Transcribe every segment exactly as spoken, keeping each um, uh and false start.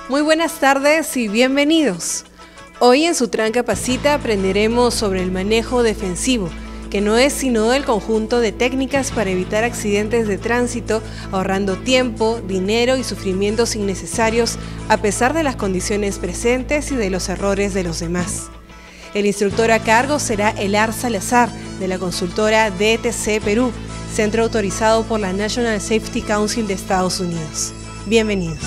Muy buenas tardes y bienvenidos. Hoy en Sutran Capacita aprenderemos sobre el manejo defensivo, que no es sino el conjunto de técnicas para evitar accidentes de tránsito, ahorrando tiempo, dinero y sufrimientos innecesarios a pesar de las condiciones presentes y de los errores de los demás. El instructor a cargo será Elar Salazar, de la consultora D T C Perú, centro autorizado por la National Safety Council de Estados Unidos. Bienvenidos.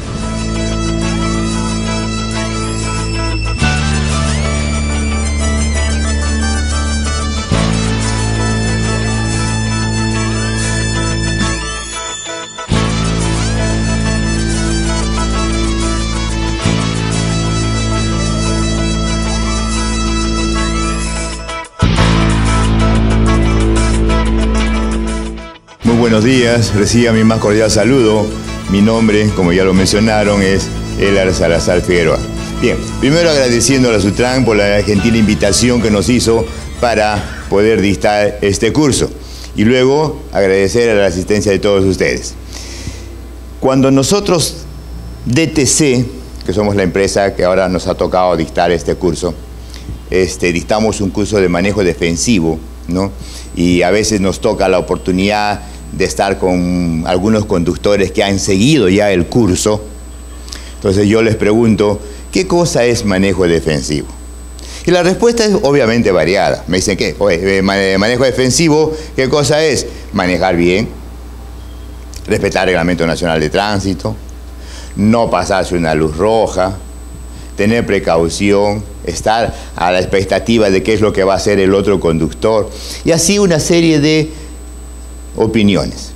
Buenos días, reciba mi más cordial saludo. Mi nombre, como ya lo mencionaron, es Elar Salazar Figueroa. Bien, primero agradeciendo a la Sutran por la gentil invitación que nos hizo para poder dictar este curso. Y luego agradecer a la asistencia de todos ustedes. Cuando nosotros, D T C, que somos la empresa que ahora nos ha tocado dictar este curso, este, dictamos un curso de manejo defensivo, ¿no? Y a veces nos toca la oportunidad de estar con algunos conductores que han seguido ya el curso. Entonces yo les pregunto, ¿qué cosa es manejo defensivo? Y la respuesta es obviamente variada. Me dicen, ¿qué? Oye, manejo defensivo, ¿qué cosa es? Manejar bien, respetar el Reglamento Nacional de Tránsito, no pasarse una luz roja, tener precaución, estar a la expectativa de qué es lo que va a hacer el otro conductor, y así una serie de opiniones.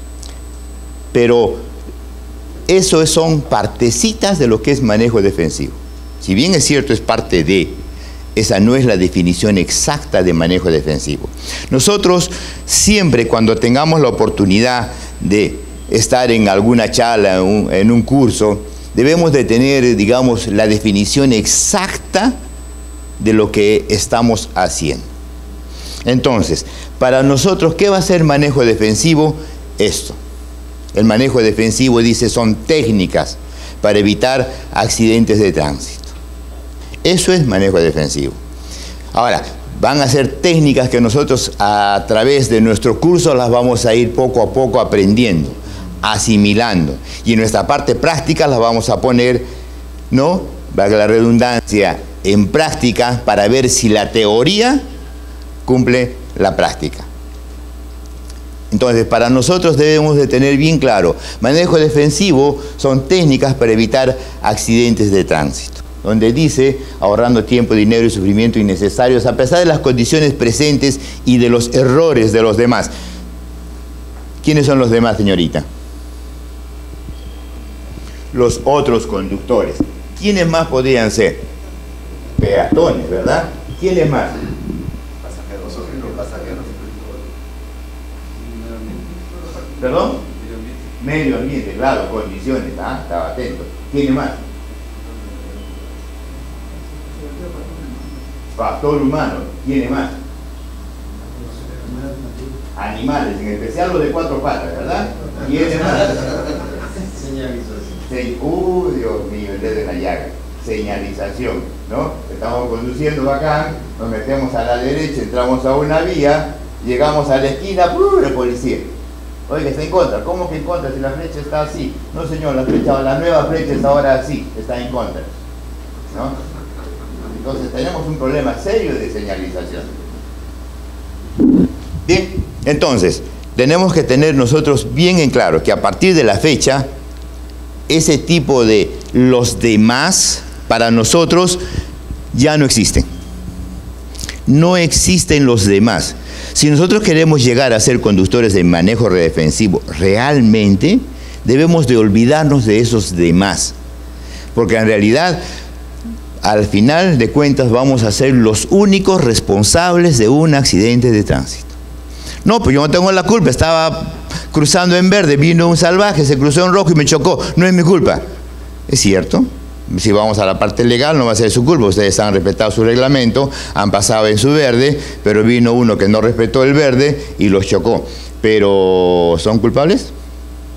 Pero eso son partecitas de lo que es manejo defensivo. Si bien es cierto, es parte de, esa no es la definición exacta de manejo defensivo. Nosotros siempre, cuando tengamos la oportunidad de estar en alguna charla, en un, en un curso, debemos de tener, digamos, la definición exacta de lo que estamos haciendo. Entonces, para nosotros, ¿qué va a ser manejo defensivo? Esto. El manejo defensivo, dice, son técnicas para evitar accidentes de tránsito. Eso es manejo defensivo. Ahora, van a ser técnicas que nosotros a través de nuestro curso las vamos a ir poco a poco aprendiendo, asimilando. Y en nuestra parte práctica las vamos a poner, ¿no? Valga la redundancia, en práctica para ver si la teoría cumple la práctica. Entonces, para nosotros debemos de tener bien claro, manejo defensivo son técnicas para evitar accidentes de tránsito, donde dice, ahorrando tiempo, dinero y sufrimiento innecesarios a pesar de las condiciones presentes y de los errores de los demás. ¿Quiénes son los demás, señorita? Los otros conductores. ¿Quiénes más podrían ser? Peatones, ¿verdad? ¿Quiénes más? ¿Perdón? Medio ambiente, claro, condiciones, ¿ah? Estaba atento. ¿Quién más? Factor humano. ¿Quién más? Animales, en especial los de cuatro patas, ¿verdad? ¿Quién más? Señalización. Uy, Dios mío, el dedo en la llaga. Señalización, ¿no? Estamos conduciendo acá, nos metemos a la derecha, entramos a una vía, llegamos a la esquina, ¡pum! El policía. Oiga, está en contra. ¿Cómo que en contra si la flecha está así? No, señor, la flecha, la nueva flecha está ahora así, está en contra, ¿no? Entonces tenemos un problema serio de señalización. Bien, entonces, tenemos que tener nosotros bien en claro que a partir de la fecha, ese tipo de los demás, para nosotros, ya no existen. No existen los demás. Si nosotros queremos llegar a ser conductores de manejo defensivo realmente, debemos de olvidarnos de esos demás. Porque en realidad, al final de cuentas, vamos a ser los únicos responsables de un accidente de tránsito. No, pues yo no tengo la culpa, estaba cruzando en verde, vino un salvaje, se cruzó en rojo y me chocó, no es mi culpa. ¿Es cierto? Si vamos a la parte legal, no va a ser su culpa. Ustedes han respetado su reglamento, han pasado en su verde, pero vino uno que no respetó el verde y los chocó. ¿Pero son culpables?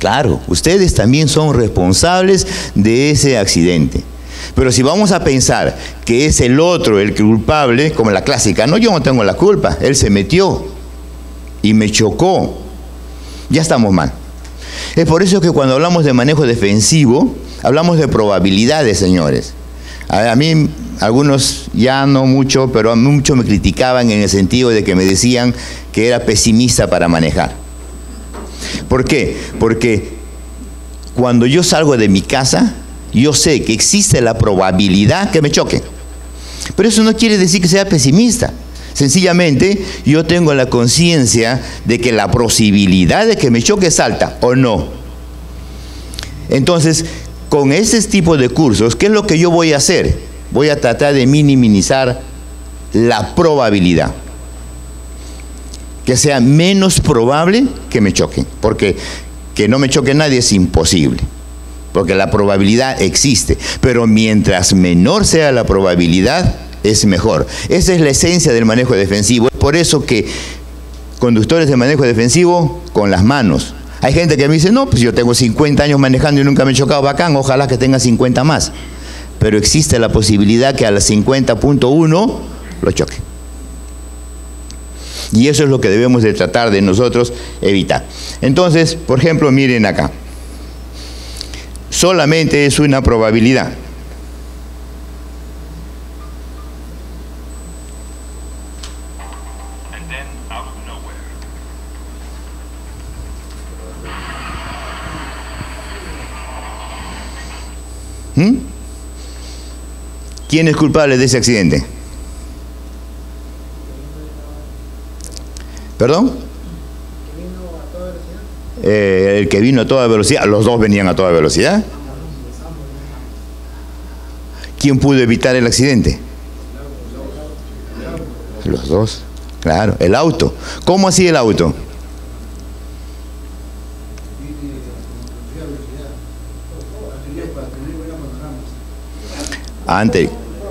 Claro, ustedes también son responsables de ese accidente. Pero si vamos a pensar que es el otro el culpable, como la clásica, no, yo no tengo la culpa, él se metió y me chocó, ya estamos mal. Es por eso que cuando hablamos de manejo defensivo, hablamos de probabilidades, señores. A, a mí, algunos ya no mucho, pero mucho me criticaban en el sentido de que me decían que era pesimista para manejar. ¿Por qué? Porque cuando yo salgo de mi casa, yo sé que existe la probabilidad que me choque. Pero eso no quiere decir que sea pesimista. Sencillamente, yo tengo la conciencia de que la posibilidad de que me choque es alta, ¿o no? Entonces, con ese tipo de cursos, ¿qué es lo que yo voy a hacer? Voy a tratar de minimizar la probabilidad. Que sea menos probable que me choquen. Porque que no me choque nadie es imposible. Porque la probabilidad existe. Pero mientras menor sea la probabilidad, es mejor. Esa es la esencia del manejo defensivo. Es por eso que conductores de manejo defensivo con las manos. Hay gente que me dice, no, pues yo tengo cincuenta años manejando y nunca me he chocado, bacán, ojalá que tenga cincuenta más. Pero existe la posibilidad que a las cincuenta punto uno lo choque. Y eso es lo que debemos de tratar de nosotros evitar. Entonces, por ejemplo, miren acá. Solamente es una probabilidad. ¿Mm? ¿Quién es culpable de ese accidente? ¿Perdón? Eh, el que vino a toda velocidad. Los dos venían a toda velocidad. ¿Quién pudo evitar el accidente? Los dos. Claro, el auto. ¿Cómo hacía el auto? Antes.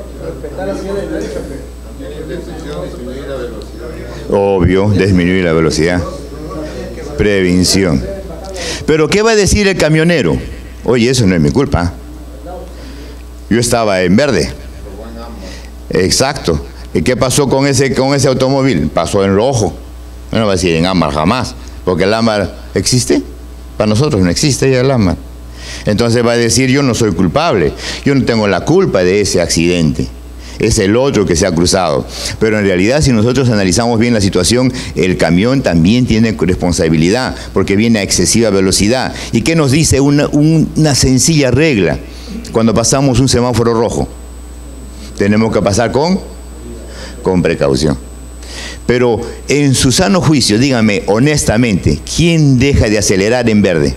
Obvio, disminuir la velocidad. Prevención. Pero ¿qué va a decir el camionero? Oye, eso no es mi culpa. Yo estaba en verde. Exacto. ¿Y qué pasó con ese, con ese automóvil? Pasó en rojo. No va a decir en ámbar jamás. Porque el ámbar existe. Para nosotros no existe ya el ámbar. Entonces va a decir, yo no soy culpable, yo no tengo la culpa de ese accidente, es el otro que se ha cruzado. Pero en realidad, si nosotros analizamos bien la situación, el camión también tiene responsabilidad, porque viene a excesiva velocidad. ¿Y qué nos dice una, una sencilla regla? Cuando pasamos un semáforo rojo, tenemos que pasar con, con precaución. Pero en su sano juicio, dígame honestamente, ¿quién deja de acelerar en verde?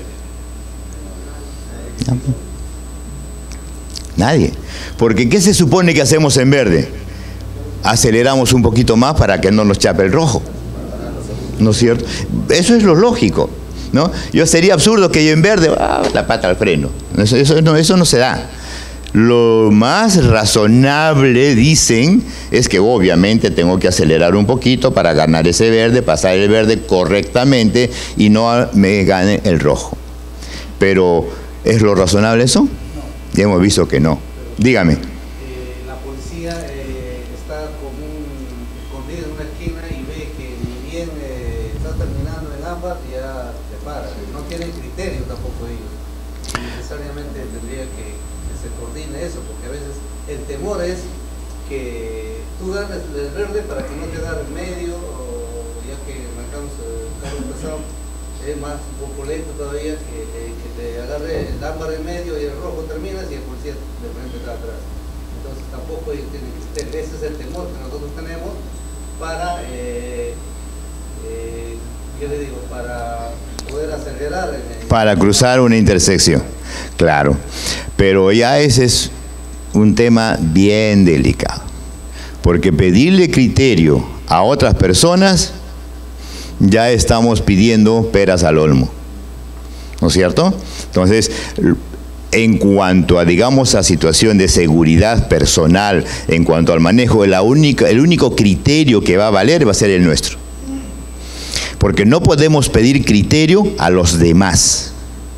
Nadie. Porque ¿qué se supone que hacemos en verde? Aceleramos un poquito más para que no nos chape el rojo. ¿No es cierto? Eso es lo lógico, ¿no? Yo sería absurdo que yo en verde, ah, la pata al freno. Eso, eso, no, eso no se da. Lo más razonable, dicen, es que obviamente tengo que acelerar un poquito para ganar ese verde, pasar el verde correctamente y no me gane el rojo. Pero ¿es lo razonable eso? Ya hemos visto que no. Dígame. Eh, la policía eh, está como un, escondida en una esquina y ve que ni bien eh, está terminando el ámbar y ya se para. No tienen criterio tampoco ellos. Y necesariamente tendría que, que se coordine eso, porque a veces el temor es que tú ganes el verde para que no te agarre el medio, o ya que marcamos el carro pesado, es más un poco lento todavía que, eh, que te agarre el ámbar en medio y el rojo terminas y el policía de frente está atrás. Entonces tampoco ellos tienen que, ese es el temor que nosotros tenemos para, eh, eh, ¿qué le digo? Para poder acelerar. En, en para cruzar una intersección, claro. Pero ya ese es un tema bien delicado. Porque pedirle criterio a otras personas, ya estamos pidiendo peras al olmo, ¿no es cierto? Entonces, en cuanto a, digamos, a situación de seguridad personal, en cuanto al manejo, la única, el único criterio que va a valer va a ser el nuestro. Porque no podemos pedir criterio a los demás.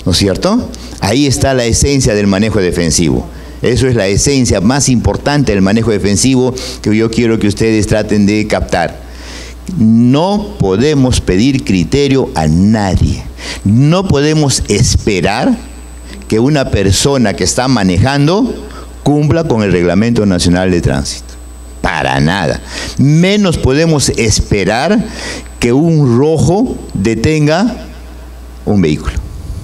¿No es cierto? Ahí está la esencia del manejo defensivo. Eso es la esencia más importante del manejo defensivo que yo quiero que ustedes traten de captar. No podemos pedir criterio a nadie. No podemos esperar que una persona que está manejando cumpla con el Reglamento Nacional de Tránsito. Para nada. Menos podemos esperar que un rojo detenga un vehículo.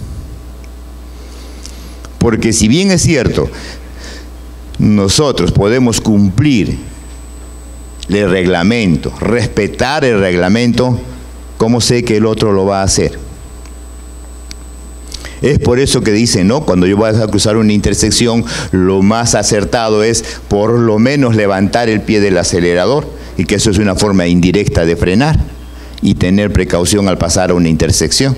Porque si bien es cierto, nosotros podemos cumplir el reglamento, respetar el reglamento, ¿cómo sé que el otro lo va a hacer? Es por eso que dicen, ¿no? Cuando yo voy a cruzar una intersección, lo más acertado es por lo menos levantar el pie del acelerador, y que eso es una forma indirecta de frenar y tener precaución al pasar a una intersección.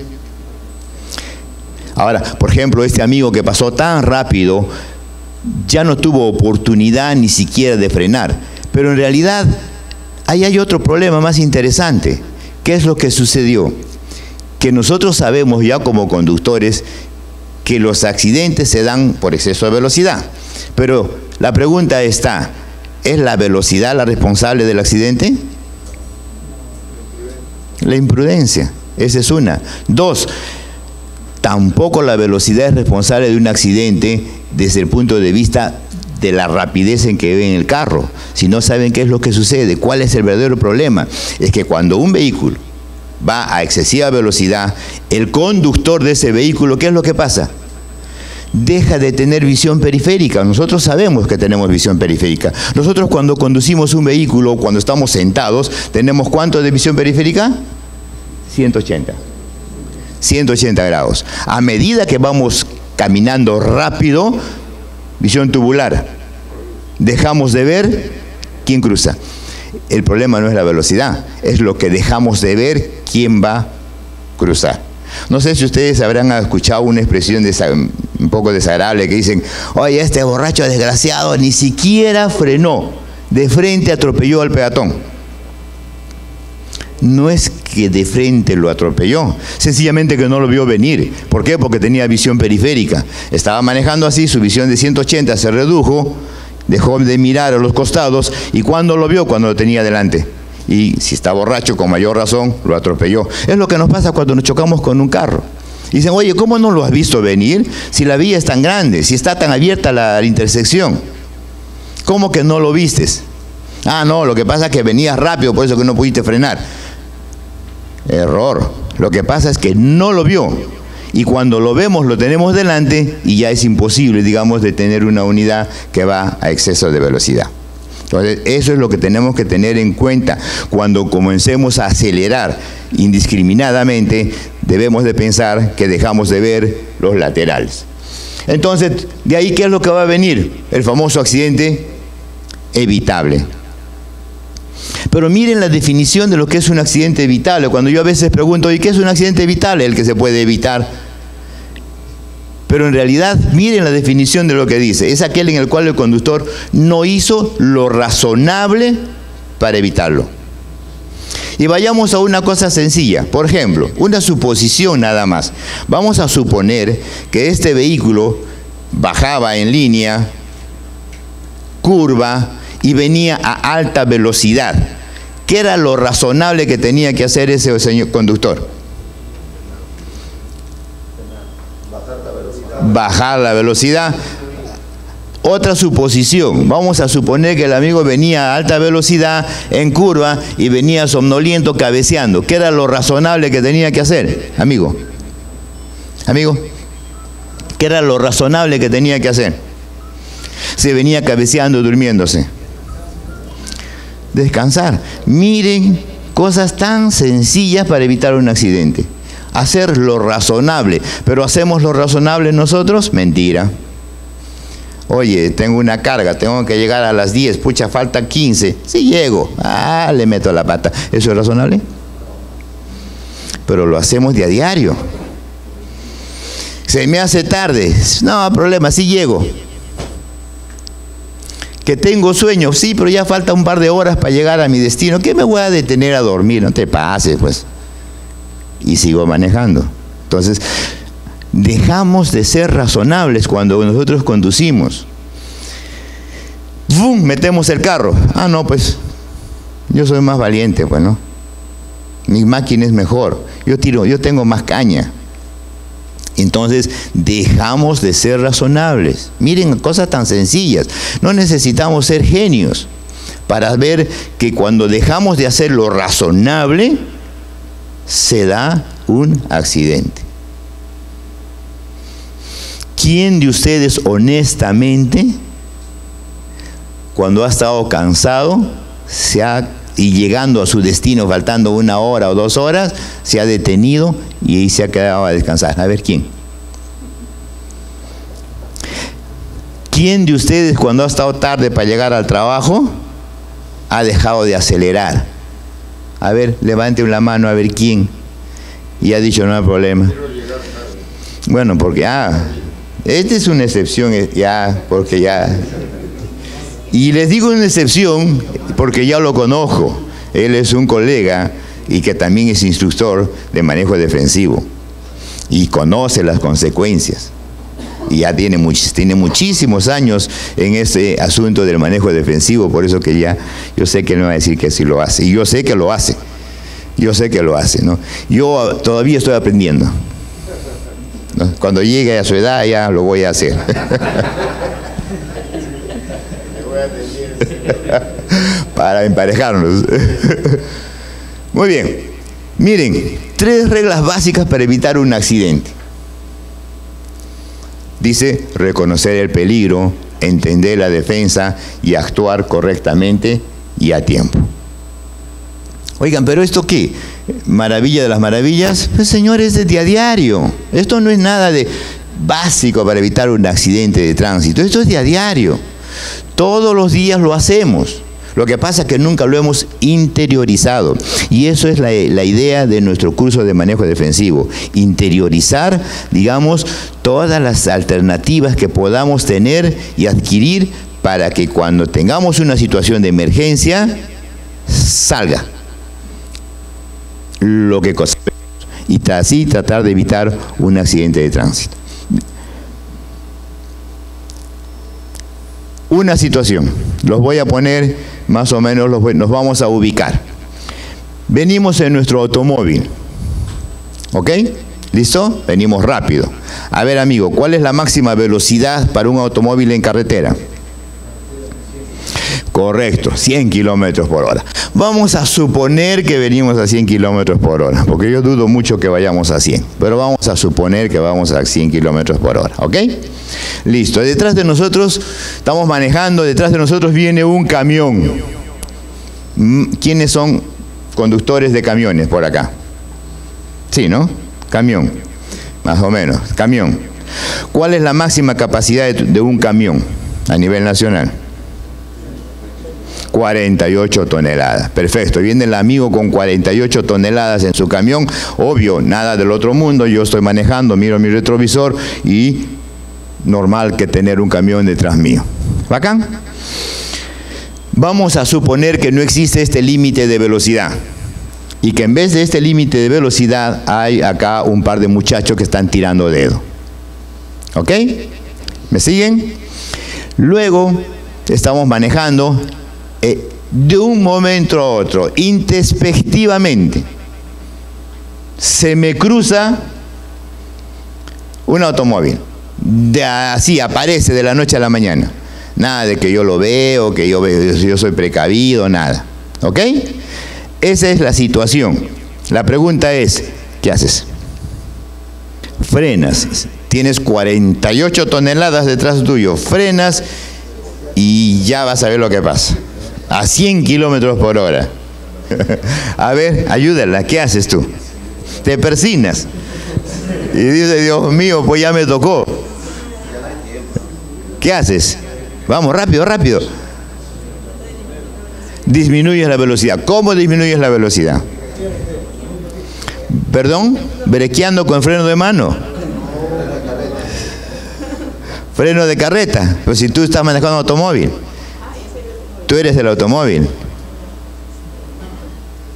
Ahora, por ejemplo, este amigo que pasó tan rápido, ya no tuvo oportunidad ni siquiera de frenar. Pero en realidad, ahí hay otro problema más interesante. ¿Qué es lo que sucedió? Que nosotros sabemos ya como conductores que los accidentes se dan por exceso de velocidad. Pero la pregunta está, ¿es la velocidad la responsable del accidente? La imprudencia, esa es una. Dos, tampoco la velocidad es responsable de un accidente desde el punto de vista de la rapidez en que ven el carro. Si no saben qué es lo que sucede, cuál es el verdadero problema, es que cuando un vehículo va a excesiva velocidad, el conductor de ese vehículo, ¿qué es lo que pasa? Deja de tener visión periférica. Nosotros sabemos que tenemos visión periférica. Nosotros cuando conducimos un vehículo, cuando estamos sentados, ¿tenemos cuánto de visión periférica? ciento ochenta. ciento ochenta grados. A medida que vamos caminando rápido, visión tubular, dejamos de ver quién cruza. El problema no es la velocidad, es lo que dejamos de ver quién va a cruzar. No sé si ustedes habrán escuchado una expresión un poco desagradable que dicen, oye, este borracho desgraciado ni siquiera frenó, de frente atropelló al peatón. No es que de frente lo atropelló, sencillamente que no lo vio venir. ¿Por qué? Porque tenía visión periférica. Estaba manejando así, su visión de ciento ochenta se redujo, dejó de mirar a los costados, y ¿cuándo lo vio? Cuando lo tenía delante. Y si está borracho, con mayor razón, lo atropelló. Es lo que nos pasa cuando nos chocamos con un carro. Dicen, oye, ¿cómo no lo has visto venir? Si la vía es tan grande, si está tan abierta la, la intersección. ¿Cómo que no lo vistes? Ah, no, lo que pasa es que venías rápido, por eso que no pudiste frenar. Error. Lo que pasa es que no lo vio. Y cuando lo vemos, lo tenemos delante y ya es imposible, digamos, detener una unidad que va a exceso de velocidad. Entonces, eso es lo que tenemos que tener en cuenta. Cuando comencemos a acelerar indiscriminadamente, debemos de pensar que dejamos de ver los laterales. Entonces, de ahí, ¿qué es lo que va a venir? El famoso accidente evitable. Pero miren la definición de lo que es un accidente evitable. Cuando yo a veces pregunto, ¿y qué es un accidente evitable? El que se puede evitar. Pero en realidad, miren la definición de lo que dice. Es aquel en el cual el conductor no hizo lo razonable para evitarlo. Y vayamos a una cosa sencilla. Por ejemplo, una suposición nada más. Vamos a suponer que este vehículo bajaba en línea, curva, y venía a alta velocidad. ¿Qué era lo razonable que tenía que hacer ese señor conductor? Bajar la velocidad. Otra suposición. Vamos a suponer que el amigo venía a alta velocidad en curva y venía somnoliento, cabeceando. ¿Qué era lo razonable que tenía que hacer, amigo? Amigo, ¿qué era lo razonable que tenía que hacer? Se venía cabeceando, durmiéndose. Descansar. Miren, cosas tan sencillas para evitar un accidente. Hacer lo razonable. Pero ¿hacemos lo razonable nosotros? Mentira. Oye, tengo una carga, tengo que llegar a las diez, pucha, falta quince. Sí llego. Ah, le meto la pata. ¿Eso es razonable? Pero lo hacemos de a diario. Se me hace tarde. No, problema, sí llego. Que tengo sueño, sí, pero ya falta un par de horas para llegar a mi destino. ¿Qué me voy a detener a dormir? No te pases, pues. Y sigo manejando. Entonces, Dejamos de ser razonables cuando nosotros conducimos. ¡Bum! Metemos el carro. Ah, no, pues yo soy más valiente, pues, ¿no? Mi máquina es mejor. Yo tiro, yo tengo más caña. Entonces, dejamos de ser razonables. Miren, cosas tan sencillas. No necesitamos ser genios para ver que cuando dejamos de hacer lo razonable, se da un accidente. ¿Quién de ustedes honestamente, cuando ha estado cansado, se ha, y llegando a su destino, faltando una hora o dos horas, se ha detenido y ahí se ha quedado a descansar? A ver, ¿quién? ¿Quién de ustedes, cuando ha estado tarde para llegar al trabajo, ha dejado de acelerar? A ver, levante la mano, a ver quién. Y ha dicho, no hay problema. Bueno, porque, ah, esta es una excepción, ya, porque ya... Y les digo una excepción porque ya lo conozco. Él es un colega y que también es instructor de manejo defensivo. Y conoce las consecuencias. Y ya tiene, much, tiene muchísimos años en este asunto del manejo defensivo. Por eso que ya, yo sé que él me va a decir que sí lo hace. Y yo sé que lo hace. Yo sé que lo hace, ¿no? Yo todavía estoy aprendiendo. Cuando llegue a su edad ya lo voy a hacer. Para emparejarnos. Muy bien. Miren, tres reglas básicas para evitar un accidente. Dice, reconocer el peligro, entender la defensa y actuar correctamente y a tiempo. Oigan, ¿pero esto qué? ¿Maravilla de las maravillas? Pues señores, es de a diario. Esto no es nada de básico para evitar un accidente de tránsito. Esto es de a diario. Todos los días lo hacemos. Lo que pasa es que nunca lo hemos interiorizado. Y eso es la, la idea de nuestro curso de manejo defensivo. Interiorizar, digamos, todas las alternativas que podamos tener y adquirir para que cuando tengamos una situación de emergencia, salga lo que conocemos. Y así tratar de evitar un accidente de tránsito. Una situación, los voy a poner más o menos, los voy, nos vamos a ubicar. Venimos en nuestro automóvil, ¿ok? ¿Listo? Venimos rápido. A ver, amigo, ¿cuál es la máxima velocidad para un automóvil en carretera? Correcto, cien kilómetros por hora. Vamos a suponer que venimos a cien kilómetros por hora, porque yo dudo mucho que vayamos a cien, pero vamos a suponer que vamos a cien kilómetros por hora, ¿ok? Listo, detrás de nosotros, estamos manejando, detrás de nosotros viene un camión. ¿Quiénes son conductores de camiones por acá? Sí, ¿no? Camión, más o menos, camión. ¿Cuál es la máxima capacidad de, de un camión a nivel nacional? cuarenta y ocho toneladas. Perfecto. Viene el amigo con cuarenta y ocho toneladas en su camión. Obvio, nada del otro mundo. Yo estoy manejando, miro mi retrovisor y normal que tener un camión detrás mío. ¿Bacán? Vamos a suponer que no existe este límite de velocidad y que en vez de este límite de velocidad hay acá un par de muchachos que están tirando dedo. ¿Ok? ¿Me siguen? Luego estamos manejando. Eh, de un momento a otro, introspectivamente, se me cruza un automóvil. De, así aparece de la noche a la mañana. Nada de que yo lo veo, que yo, veo, yo soy precavido, nada. ¿Ok? Esa es la situación. La pregunta es, ¿qué haces? Frenas. Tienes cuarenta y ocho toneladas detrás tuyo. Frenas y ya vas a ver lo que pasa. A cien kilómetros por hora. A ver, ayúdala, ¿qué haces tú? Te persignas. Y dice, Dios mío, pues ya me tocó. ¿Qué haces? Vamos, rápido, rápido. Disminuyes la velocidad. ¿Cómo disminuyes la velocidad? ¿Perdón? ¿Brequeando con freno de mano? Freno de carreta. Pues si tú estás manejando un automóvil. Tú eres del automóvil.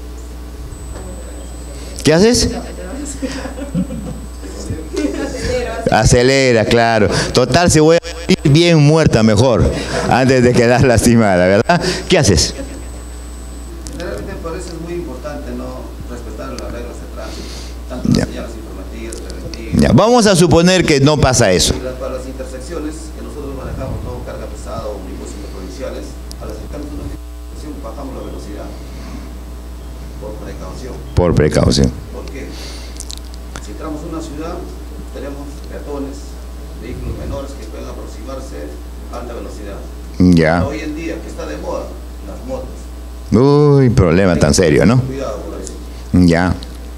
¿Qué haces? Acelera, claro. Total, si voy a morir bien muerta mejor, antes de quedar lastimada, ¿verdad? ¿Qué haces? Generalmente me parece muy importante no respetar las reglas de tránsito, tanto las señales informativas, preventivas. Ya, vamos a suponer que no pasa eso. Y las, para las intersecciones que nosotros manejamos, todo carga pesada o ómnibus interprovinciales, al acercarnos a una intersección bajamos la velocidad por precaución. Por precaución. ¿Por qué? Si entramos a una ciudad, tenemos peatones, vehículos menores que pueden aproximarse a alta velocidad. Ya. Hoy en día, que está de moda, las motos. Uy, problema tan serio, ¿no? Cuidado por eso. Ya.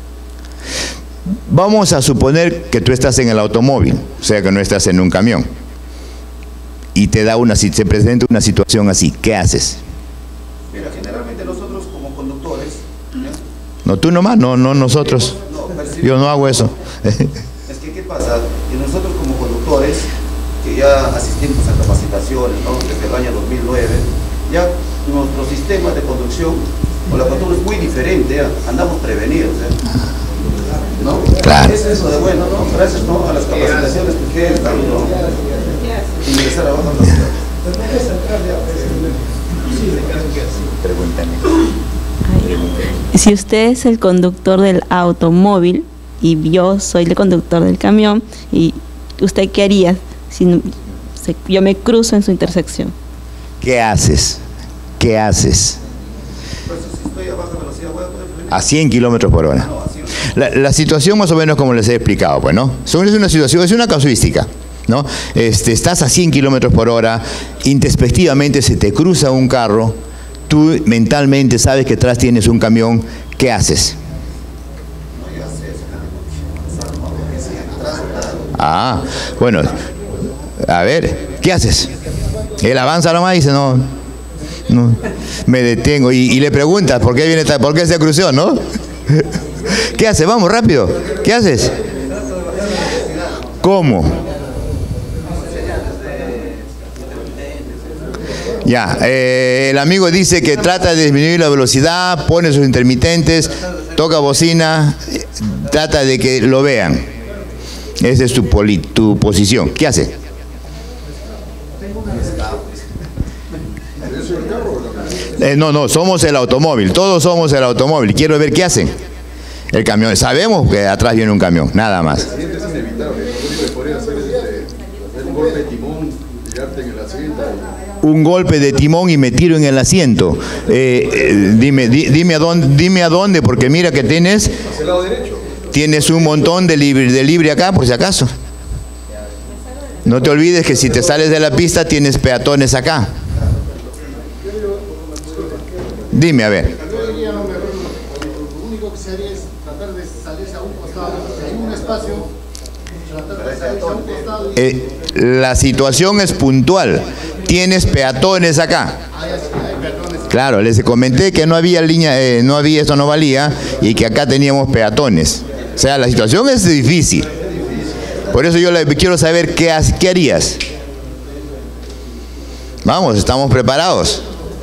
Vamos a suponer que tú estás en el automóvil, o sea que no estás en un camión. Y te da una, si se presenta una situación así, ¿qué haces? Mira, generalmente nosotros como conductores, ¿ya? No, tú nomás, no, no nosotros. No, percibimos- Yo no hago eso. Es que, ¿qué pasa? Que nosotros como conductores, que ya asistimos a capacitaciones, ¿no? Desde el año dos mil nueve, ya nuestro sistema de conducción o la conducta es muy diferente, ¿ya? Andamos prevenidos, ¿ya? ¿No? Claro. Es eso de bueno, ¿no? Gracias, ¿no? A las capacitaciones que ustedes dan, ¿no? Ingresar a baja velocidad. Pregúntame. Si usted es el conductor del automóvil y yo soy el conductor del camión, ¿y usted qué haría si no- se- yo me cruzo en su intersección? ¿Qué haces? ¿Qué haces? Por eso, si estoy a baja velocidad, voy a poder frenar. A cien kilómetros por hora. No, así no. La, la situación más o menos como les he explicado, pues, ¿no? Son- Es una situación, es una casuística, ¿no? Este, estás a cien kilómetros por hora, introspectivamente se te cruza un carro, tú mentalmente sabes que atrás tienes un camión, ¿qué haces? Ah, bueno, a ver, ¿qué haces? Él avanza nomás y dice, no, no, me detengo. Y, y le preguntas, ¿por qué viene esta, por qué se cruzó, no? ¿Qué haces? Vamos, rápido. ¿Qué haces? ¿Cómo? Ya, eh, el amigo dice que trata de disminuir la velocidad, pone sus intermitentes, toca bocina, eh, trata de que lo vean. Esa es tu, poli- tu posición. ¿Qué hace? Eh, no, no, somos el automóvil, todos somos el automóvil. Quiero ver qué hacen. El camión, sabemos que atrás viene un camión, nada más. Es inevitable, ¿no? Podría hacer este, un golpe de timón, tirarte en el asiento. Un golpe de timón y me tiro en el asiento. Eh, eh, dime, di- dime a dónde, dime a dónde, porque mira que tienes, Hacia el lado derecho. tienes un montón de libre, de libre acá, por si acaso. No te olvides que si te sales de la pista tienes peatones acá. Dime, a ver. Yo diría, lo mejor, lo único que se haría es tratar de salirse a un costado, si hay un espacio, tratar de salirse a un costado y Eh, la situación es puntual. Tienes peatones acá. hay, hay peatones. Claro, les comenté que no había línea, eh, no había, esto no valía, y que acá teníamos peatones. O sea, la situación es difícil. Por eso yo le, quiero saber qué, ha- qué harías. Vamos, estamos preparados.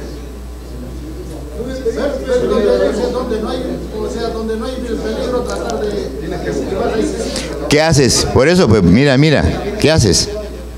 Ver donde, o sea, donde no hay, o sea, donde no hay peligro, tratar de esquivar ahí. ¿Qué haces? Por eso, pues mira, mira, ¿qué haces?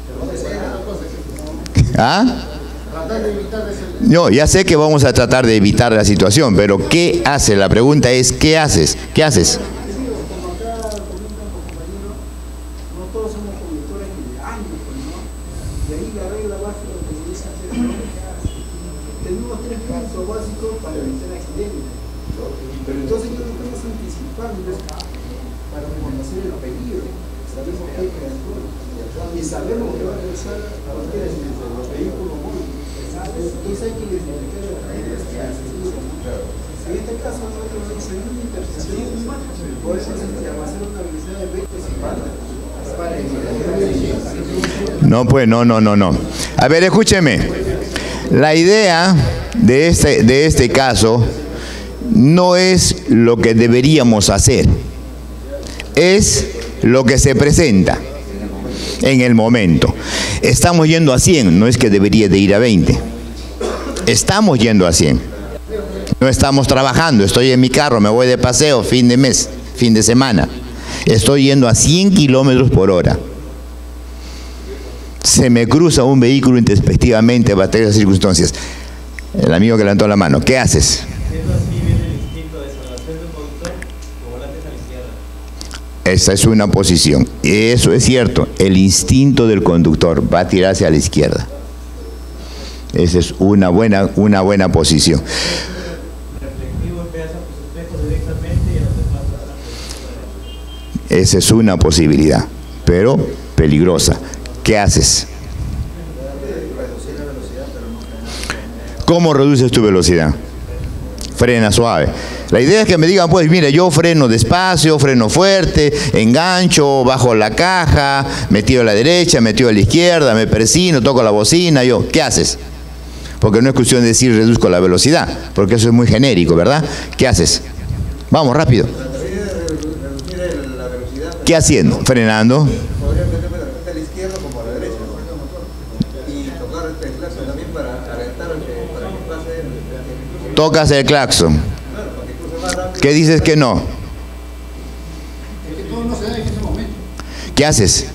¿Ah? Tratar de evitar ese. No, ya sé que vamos a tratar de evitar la situación, pero ¿qué haces? La pregunta es, ¿qué haces? ¿Qué haces? Como acá comenta un compañero, no todos somos conductores de años, pues, ¿no? De ahí la regla básica que se dice hacer. Tenemos tres puntos básicos para evitar accidentes. Pero entonces yo lo que estamos anticipando para reconocer el peligro. Sabemos que hay peatón y sabemos que va a regresar a cualquier los vehículos móviles. Entonces hay que identificar el peligro. En este caso nosotros vamos en una intersección, por eso se llama hacer una velocidad de veinte cincuenta para evitar. No, pues, no, no, no, no. A ver, escúcheme. La idea de este, de este caso no es lo que deberíamos hacer, es lo que se presenta en el momento. Estamos yendo a cien, no es que debería de ir a veinte. Estamos yendo a cien. No estamos trabajando, estoy en mi carro, me voy de paseo, fin de mes, fin de semana. Estoy yendo a cien kilómetros por hora. se me cruza un vehículo intempestivamente bajo esas circunstancias. El amigo que levantó la mano, ¿qué haces? Esa es una posición. Eso es cierto. El instinto del conductor va a tirarse a la izquierda. Esa es una buena, una buena posición. Esa es una posibilidad, pero peligrosa. ¿Qué haces? ¿Cómo reduces tu velocidad? Frena suave. La idea es que me digan, pues, mira, yo freno despacio, freno fuerte, engancho, bajo la caja, me tiro a la derecha, me tiro a la izquierda, me persino, toco la bocina, yo, ¿qué haces? Porque no es cuestión de decir reduzco la velocidad, porque eso es muy genérico, ¿verdad? ¿Qué haces? Vamos, rápido. ¿Qué haciendo? Frenando. Tocas el claxon. ¿Qué dices que no? ¿Qué haces?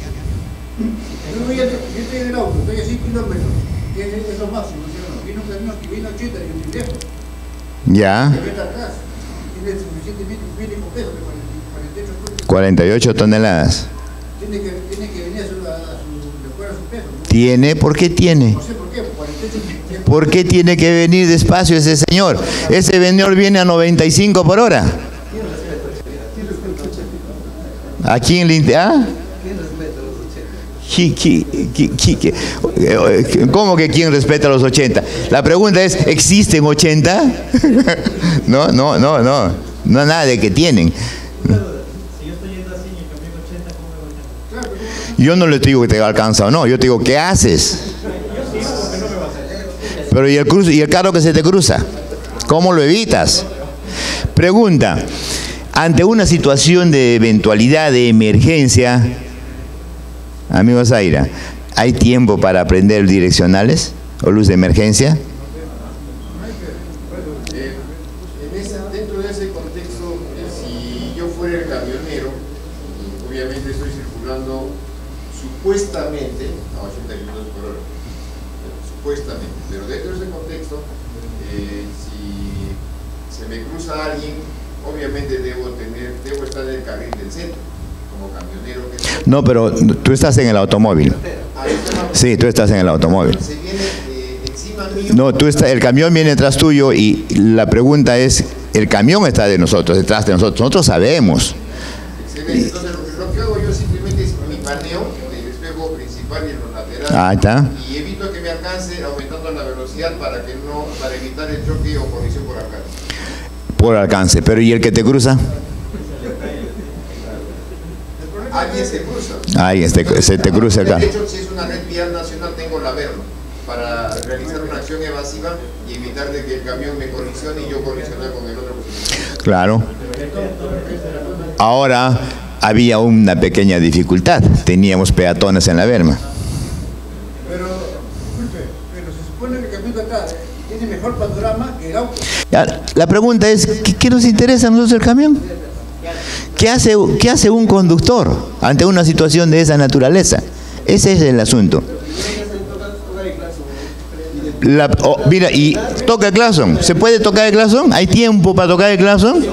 Ya. cuarenta y ocho toneladas. ¿Tiene? ¿Por qué tiene? ¿Por qué tiene que venir despacio ese señor? Ese señor viene a noventa y cinco por hora. ¿A quién le interesa? ¿Cómo que quién respeta los ochenta? La pregunta es, ¿existen ochenta? No, no, no, no. No nada de que tienen. Yo no le digo que te alcanza o no, yo te digo, ¿qué haces? Pero ¿y el, cruce, y el carro que se te cruza? ¿Cómo lo evitas? Pregunta, ante una situación de eventualidad, de emergencia, amigo Zaira, ¿hay tiempo para aprender direccionales o luz de emergencia? Dentro de ese contexto, si yo fuera el camionero, obviamente estoy circulando supuestamente a ochenta kilómetros por hora, supuestamente, pero dentro de ese contexto, eh, si se me cruza alguien, obviamente debo tener, debo estar en el carril del centro, como camionero que soy. No, pero tú estás en el automóvil. Sí, tú estás en el automóvil. Se viene eh, encima mío. No, tú está, el camión viene detrás tuyo y la pregunta es, el camión está de nosotros, detrás de nosotros, nosotros sabemos. Excelente. Entonces lo que, lo que hago yo simplemente es mi paneo del espejo principal y en los laterales. Ah, está. Y evito que me alcance aumentando la velocidad para que no, para evitar el choque o colisión por alcance. Por alcance, pero ¿y el que te cruza? Alguien se cruza. Alguien se, se te cruza acá. De hecho, si es una red vial nacional, tengo la verlo para realizar una acción evasiva y evitar de que el camión me colisione y yo colisionar con el otro. Claro. Ahora había una pequeña dificultad. Teníamos peatones en la berma. Pero, disculpe, pero se supone que el camión de acá tiene mejor panorama que el auto. Ya, la pregunta es, ¿qué, qué nos interesa a nosotros el camión? ¿Qué hace, ¿Qué hace un conductor ante una situación de esa naturaleza? Ese es el asunto. La, oh, mira, y toca el claxon. ¿Se puede tocar el claxon? ¿Hay tiempo para tocar el claxon?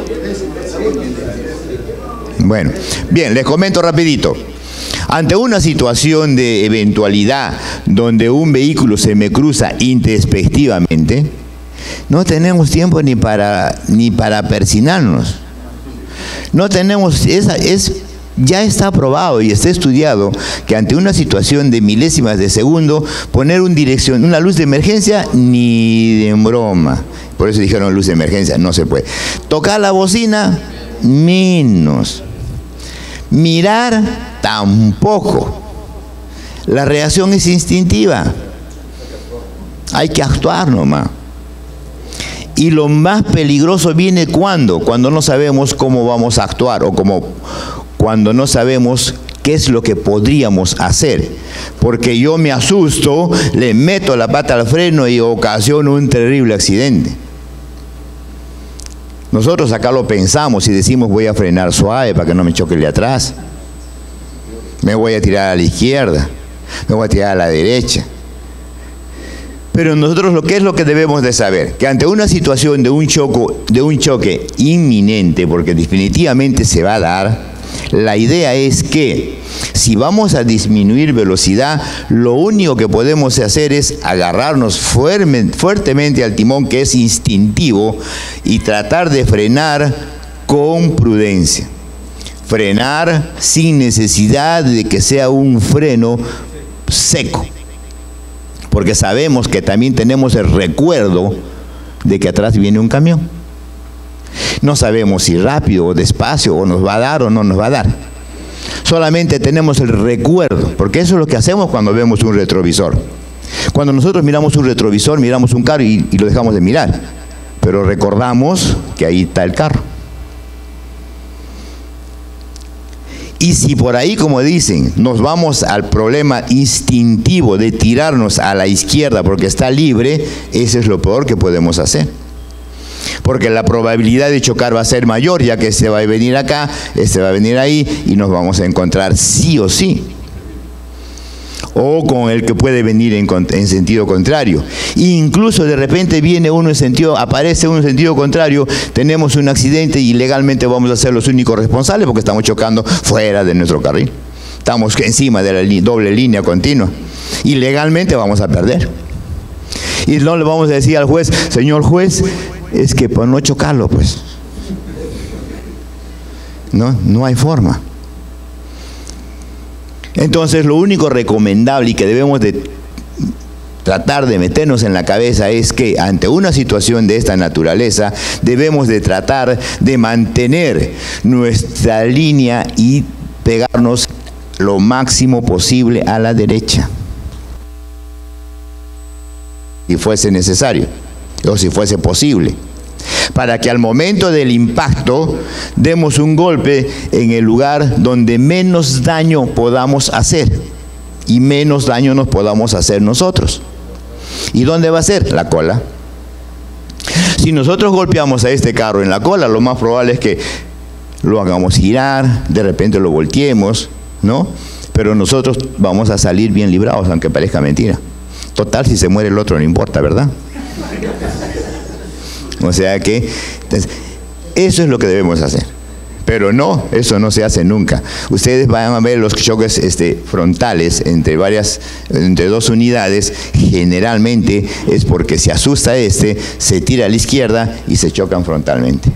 Bueno, bien, les comento rapidito. Ante una situación de eventualidad donde un vehículo se me cruza intempestivamente, no tenemos tiempo ni para, ni para persinarnos. No tenemos, esa, es, ya está probado y está estudiado que ante una situación de milésimas de segundo, poner un dirección, una luz de emergencia, ni de broma. Por eso dijeron luz de emergencia, no se puede. Tocar la bocina, menos. Mirar, tampoco. La reacción es instintiva. Hay que actuar nomás. Y lo más peligroso viene cuando, cuando no sabemos cómo vamos a actuar o como, cuando no sabemos qué es lo que podríamos hacer. Porque yo me asusto, le meto la pata al freno y ocasiono un terrible accidente. Nosotros acá lo pensamos y decimos voy a frenar suave para que no me choque el de atrás. Me voy a tirar a la izquierda. me voy a tirar a la derecha. Pero nosotros, lo que es lo que debemos de saber, que ante una situación de un choco, de un choque inminente, porque definitivamente se va a dar, la idea es que si vamos a disminuir velocidad, lo único que podemos hacer es agarrarnos fuertemente al timón, que es instintivo, y tratar de frenar con prudencia. Frenar sin necesidad de que sea un freno seco, porque sabemos que también tenemos el recuerdo de que atrás viene un camión. No sabemos si rápido o despacio, o nos va a dar o no nos va a dar. Solamente tenemos el recuerdo, porque eso es lo que hacemos cuando vemos un retrovisor. Cuando nosotros miramos un retrovisor, miramos un carro y, y lo dejamos de mirar, pero recordamos que ahí está el carro. Y si por ahí, como dicen, nos vamos al problema instintivo de tirarnos a la izquierda porque está libre, eso es lo peor que podemos hacer. Porque la probabilidad de chocar va a ser mayor, ya que este va a venir acá, este va a venir ahí, y nos vamos a encontrar sí o sí. O con el que puede venir en, en sentido contrario. E incluso de repente viene uno en sentido, aparece uno en sentido contrario, tenemos un accidente y legalmente vamos a ser los únicos responsables porque estamos chocando fuera de nuestro carril. Estamos encima de la li- doble línea continua. Y legalmente vamos a perder. Y no le vamos a decir al juez, señor juez, es que por no chocarlo, pues. No, no hay forma. Entonces, lo único recomendable y que debemos de tratar de meternos en la cabeza es que ante una situación de esta naturaleza debemos de tratar de mantener nuestra línea y pegarnos lo máximo posible a la derecha, si fuese necesario o si fuese posible, para que al momento del impacto demos un golpe en el lugar donde menos daño podamos hacer y menos daño nos podamos hacer nosotros. ¿Y dónde va a ser? La cola. Si nosotros golpeamos a este carro en la cola, lo más probable es que lo hagamos girar, de repente lo volteemos, ¿no? Pero nosotros vamos a salir bien librados, aunque parezca mentira. Total, si se muere el otro no importa, ¿verdad? O sea que, entonces, eso es lo que debemos hacer. Pero no, eso no se hace nunca. Ustedes van a ver los choques este, frontales entre varias, entre dos unidades, generalmente es porque se asusta este, se tira a la izquierda y se chocan frontalmente.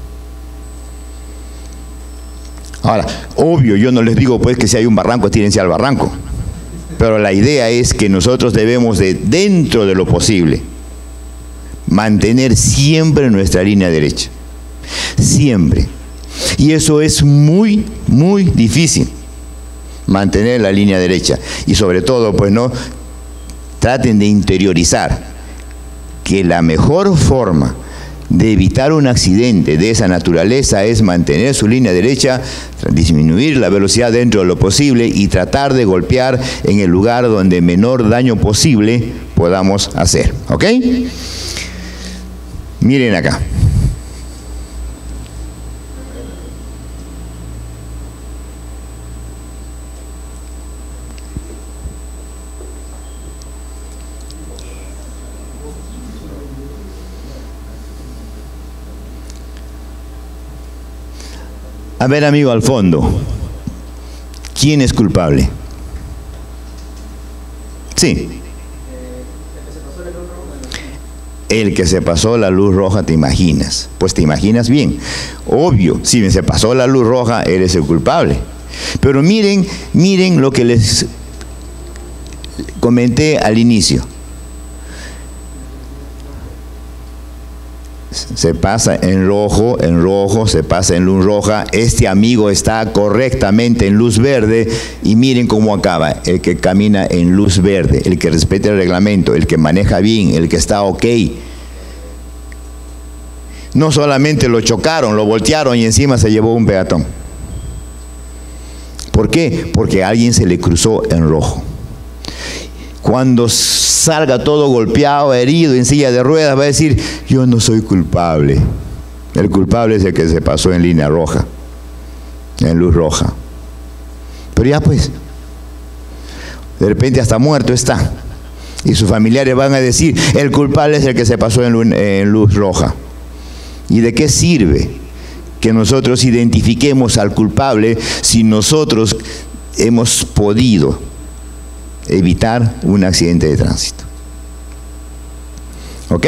Ahora, obvio, yo no les digo pues que si hay un barranco, tírense al barranco. Pero la idea es que nosotros debemos de, dentro de lo posible, mantener siempre nuestra línea derecha. Siempre. Y eso es muy, muy difícil, mantener la línea derecha. Y sobre todo, pues no, traten de interiorizar que la mejor forma de evitar un accidente de esa naturaleza es mantener su línea derecha, disminuir la velocidad dentro de lo posible y tratar de golpear en el lugar donde menor daño posible podamos hacer. ¿Ok? Miren acá. A ver, amigo, al fondo, ¿quién es culpable? Sí. El que se pasó la luz roja, ¿te imaginas? Pues te imaginas bien. Obvio, si se pasó la luz roja, eres el culpable. Pero miren, miren lo que les comenté al inicio. Se pasa en rojo, en rojo, se pasa en luz roja. Este amigo está correctamente en luz verde y miren cómo acaba. El que camina en luz verde, el que respeta el reglamento, el que maneja bien, el que está ok. No solamente lo chocaron, lo voltearon y encima se llevó un peatón. ¿Por qué? Porque a alguien se le cruzó en rojo. Cuando salga todo golpeado, herido, en silla de ruedas, va a decir, yo no soy culpable. El culpable es el que se pasó en línea roja, en luz roja. Pero ya pues, De repente hasta muerto está. Y sus familiares van a decir, el culpable es el que se pasó en luz, en luz roja. ¿Y de qué sirve que nosotros identifiquemos al culpable si nosotros hemos podido evitar un accidente de tránsito? ¿Ok?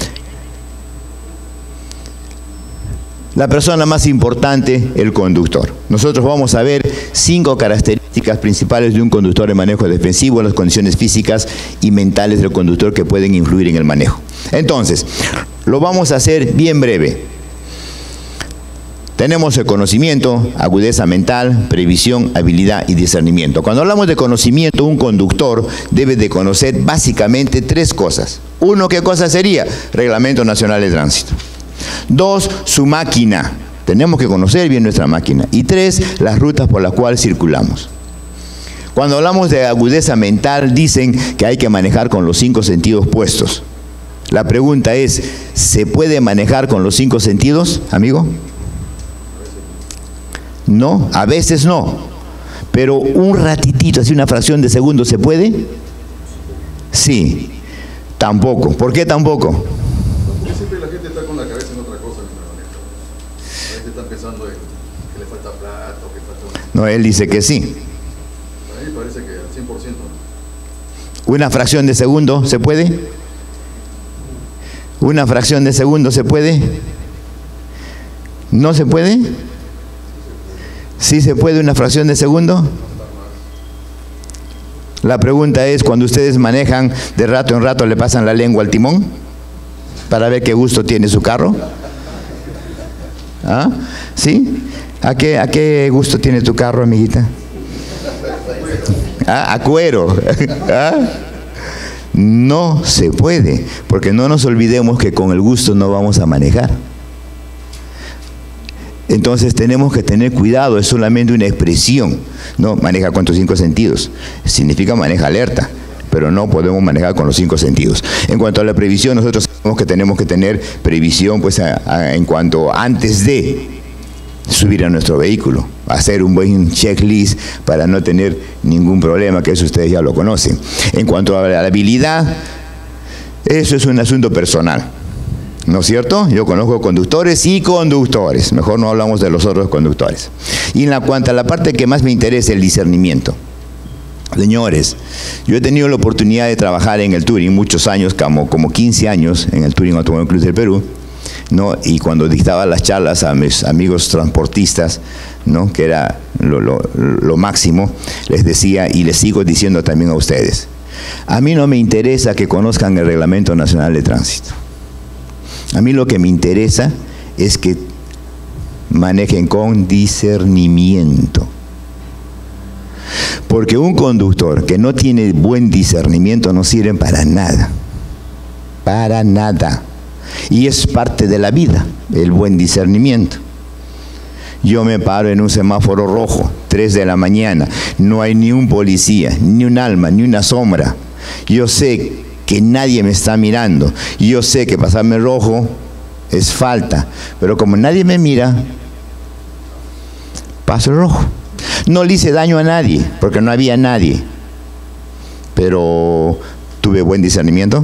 La persona más importante, el conductor. Nosotros vamos a ver cinco características principales de un conductor de manejo defensivo, las condiciones físicas y mentales del conductor que pueden influir en el manejo. Entonces, lo vamos a hacer bien breve. Tenemos el conocimiento, agudeza mental, previsión, habilidad y discernimiento. Cuando hablamos de conocimiento, un conductor debe de conocer básicamente tres cosas. Uno, ¿qué cosa sería? Reglamento Nacional de Tránsito. Dos, su máquina. Tenemos que conocer bien nuestra máquina. Y tres, las rutas por las cuales circulamos. Cuando hablamos de agudeza mental, dicen que hay que manejar con los cinco sentidos puestos. La pregunta es, ¿se puede manejar con los cinco sentidos, amigo? No, a veces no. Pero un ratitito, así una fracción de segundo, ¿se puede? Sí. Tampoco. ¿Por qué tampoco? Porque siempre la gente está con la cabeza en otra cosa mientras maneja. A veces están pensando en que le falta plata o que falta... No, él dice que sí. A mí me parece que al cien por ciento. ¿Una fracción de segundo se puede? ¿Una fracción de segundo se puede? ¿No se puede? ¿Sí se puede una fracción de segundo? La pregunta es, cuando ustedes manejan, de rato en rato le pasan la lengua al timón para ver qué gusto tiene su carro. ¿Ah? ¿Sí? ¿A qué, a qué gusto tiene tu carro, amiguita? ¿Ah? A cuero. ¿Ah? No se puede, porque no nos olvidemos que con el gusto no vamos a manejar. Entonces tenemos que tener cuidado, es solamente una expresión. No maneja con tus cinco sentidos, significa maneja alerta, pero no podemos manejar con los cinco sentidos. En cuanto a la previsión, nosotros sabemos que tenemos que tener previsión pues, a, a, en cuanto antes de subir a nuestro vehículo, hacer un buen checklist para no tener ningún problema, que eso ustedes ya lo conocen. En cuanto a la habilidad, eso es un asunto personal. ¿No es cierto? Yo conozco conductores y conductores. Mejor no hablamos de los otros conductores. Y en la cuanto a la parte que más me interesa, el discernimiento. Señores, yo he tenido la oportunidad de trabajar en el Touring muchos años, como, como quince años, en el Touring Automóvil Club del Perú, ¿no? Y cuando dictaba las charlas a mis amigos transportistas, ¿no? Que era lo, lo, lo máximo, les decía y les sigo diciendo también a ustedes, a mí no me interesa que conozcan el Reglamento Nacional de Tránsito. A mí lo que me interesa es que manejen con discernimiento. Porque un conductor que no tiene buen discernimiento no sirve para nada. Para nada. Y es parte de la vida, el buen discernimiento. Yo me paro en un semáforo rojo, tres de la mañana, no hay ni un policía, ni un alma, ni una sombra. Yo sé que nadie me está mirando. Yo sé que pasarme rojo es falta, pero como nadie me mira, paso el rojo. No le hice daño a nadie, porque no había nadie, pero tuve buen discernimiento.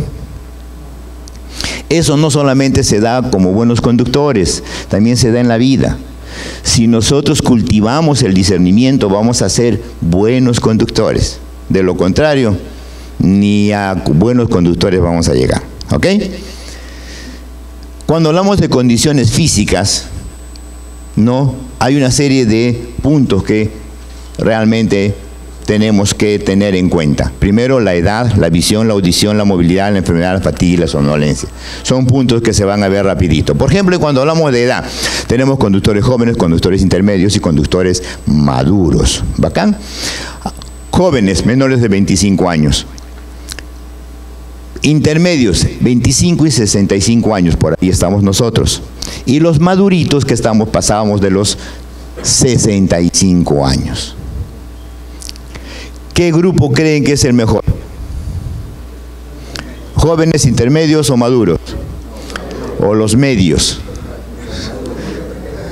Eso no solamente se da como buenos conductores, también se da en la vida. Si nosotros cultivamos el discernimiento, vamos a ser buenos conductores. De lo contrario, ni a buenos conductores vamos a llegar. ¿Ok? Cuando hablamos de condiciones físicas, no, hay una serie de puntos que realmente tenemos que tener en cuenta. Primero, la edad, la visión, la audición, la movilidad, la enfermedad, la fatiga y la somnolencia. Son puntos que se van a ver rapidito. Por ejemplo, cuando hablamos de edad, tenemos conductores jóvenes, conductores intermedios y conductores maduros. ¿Bacán? Jóvenes, menores de veinticinco años. Intermedios, veinticinco y sesenta y cinco años, por ahí estamos nosotros. Y los maduritos que estamos, pasábamos de los sesenta y cinco años. ¿Qué grupo creen que es el mejor? ¿Jóvenes, intermedios o maduros? ¿O los medios?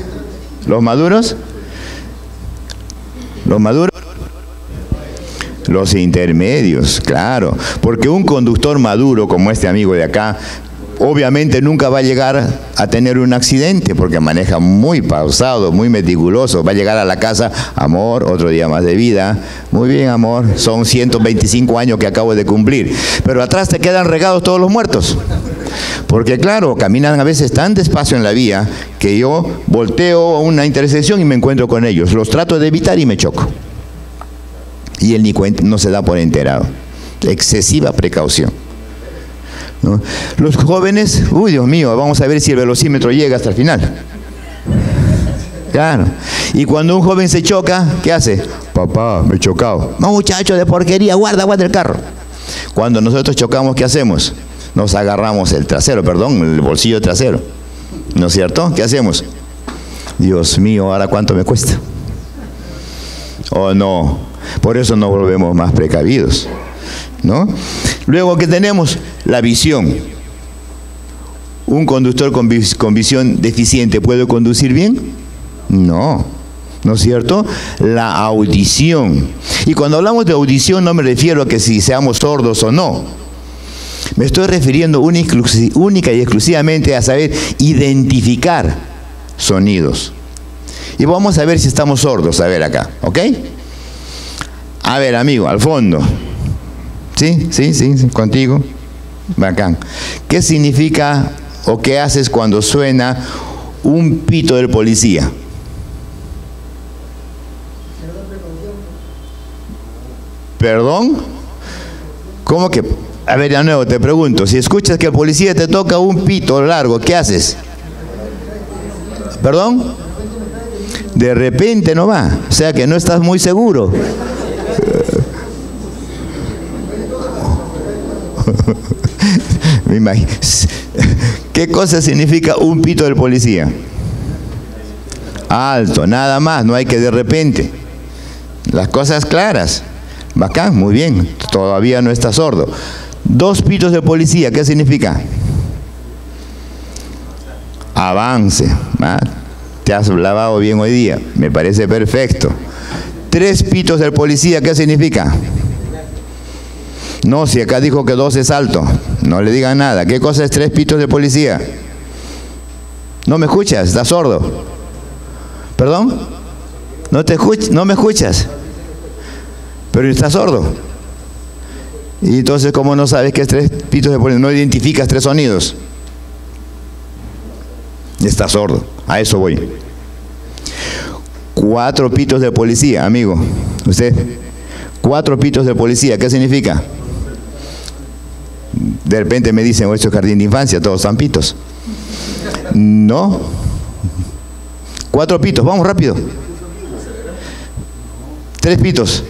¿Los maduros? ¿Los maduros? Los intermedios, claro. Porque un conductor maduro como este amigo de acá, obviamente nunca va a llegar a tener un accidente porque maneja muy pausado, muy meticuloso. Va a llegar a la casa, amor, otro día más de vida. Muy bien, amor, son ciento veinticinco años que acabo de cumplir. Pero atrás te quedan regados todos los muertos. Porque claro, caminan a veces tan despacio en la vía que yo volteo a una intersección y me encuentro con ellos. Los trato de evitar y me choco. Y él ni cuenta, no se da por enterado. Excesiva precaución, ¿no? Los jóvenes, uy, Dios mío, vamos a ver si el velocímetro llega hasta el final. Claro. Y cuando un joven se choca, ¿qué hace? Papá, me he chocado. No, muchacho de porquería, guarda, guarda el carro. Cuando nosotros chocamos, ¿qué hacemos? Nos agarramos el trasero, perdón, el bolsillo trasero. ¿No es cierto? ¿Qué hacemos? Dios mío, ¿ahora cuánto me cuesta? Oh, no. Por eso nos volvemos más precavidos, ¿no? Luego, ¿qué tenemos? La visión. ¿Un conductor con, vis con visión deficiente puede conducir bien? No, ¿no es cierto? La audición. Y cuando hablamos de audición no me refiero a que si seamos sordos o no. Me estoy refiriendo única y exclusivamente a saber identificar sonidos. Y vamos a ver si estamos sordos, a ver acá, ¿ok? A ver, amigo, al fondo. ¿Sí? ¿Sí? ¿Sí? ¿Sí? ¿Contigo? Bacán. ¿Qué significa o qué haces cuando suena un pito del policía? ¿Perdón? ¿Cómo que? A ver, de nuevo te pregunto, si escuchas que el policía te toca un pito largo, ¿qué haces? ¿Perdón? De repente no va, o sea que no estás muy seguro. Me imagino. ¿Qué cosa significa un pito del policía? Alto, nada más, no hay que de repente. Las cosas claras. Bacán, muy bien, todavía no está sordo. Dos pitos de policía, ¿qué significa? Avance. ¿Ah? Te has lavado bien hoy día, me parece perfecto. Tres pitos del policía, ¿qué significa? No, si acá dijo que dos es alto, no le digan nada. ¿Qué cosa es tres pitos de policía? ¿No me escuchas? ¿Estás sordo? ¿Perdón? ¿No te escuch- no me escuchas? Pero estás sordo. Y entonces, ¿cómo no sabes que es tres pitos de policía? No identificas tres sonidos. Estás sordo. A eso voy. Cuatro pitos de policía, amigo. Usted. Cuatro pitos de policía, ¿qué significa? De repente me dicen, oh, esto es jardín de infancia, todos están pitos. No. Cuatro pitos, vamos rápido. Tres pitos.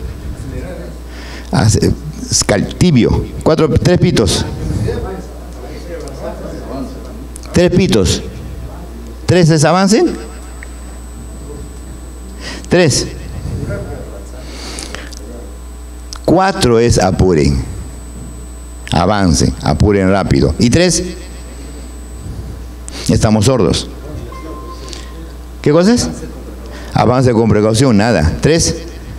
Tibio. Cuatro, tres pitos. Tres pitos. ¿Tres es avance? Tres. Cuatro es apuren. Avancen, apuren rápido. Y tres, estamos sordos. ¿Qué cosa es? Avance con precaución, nada. Tres.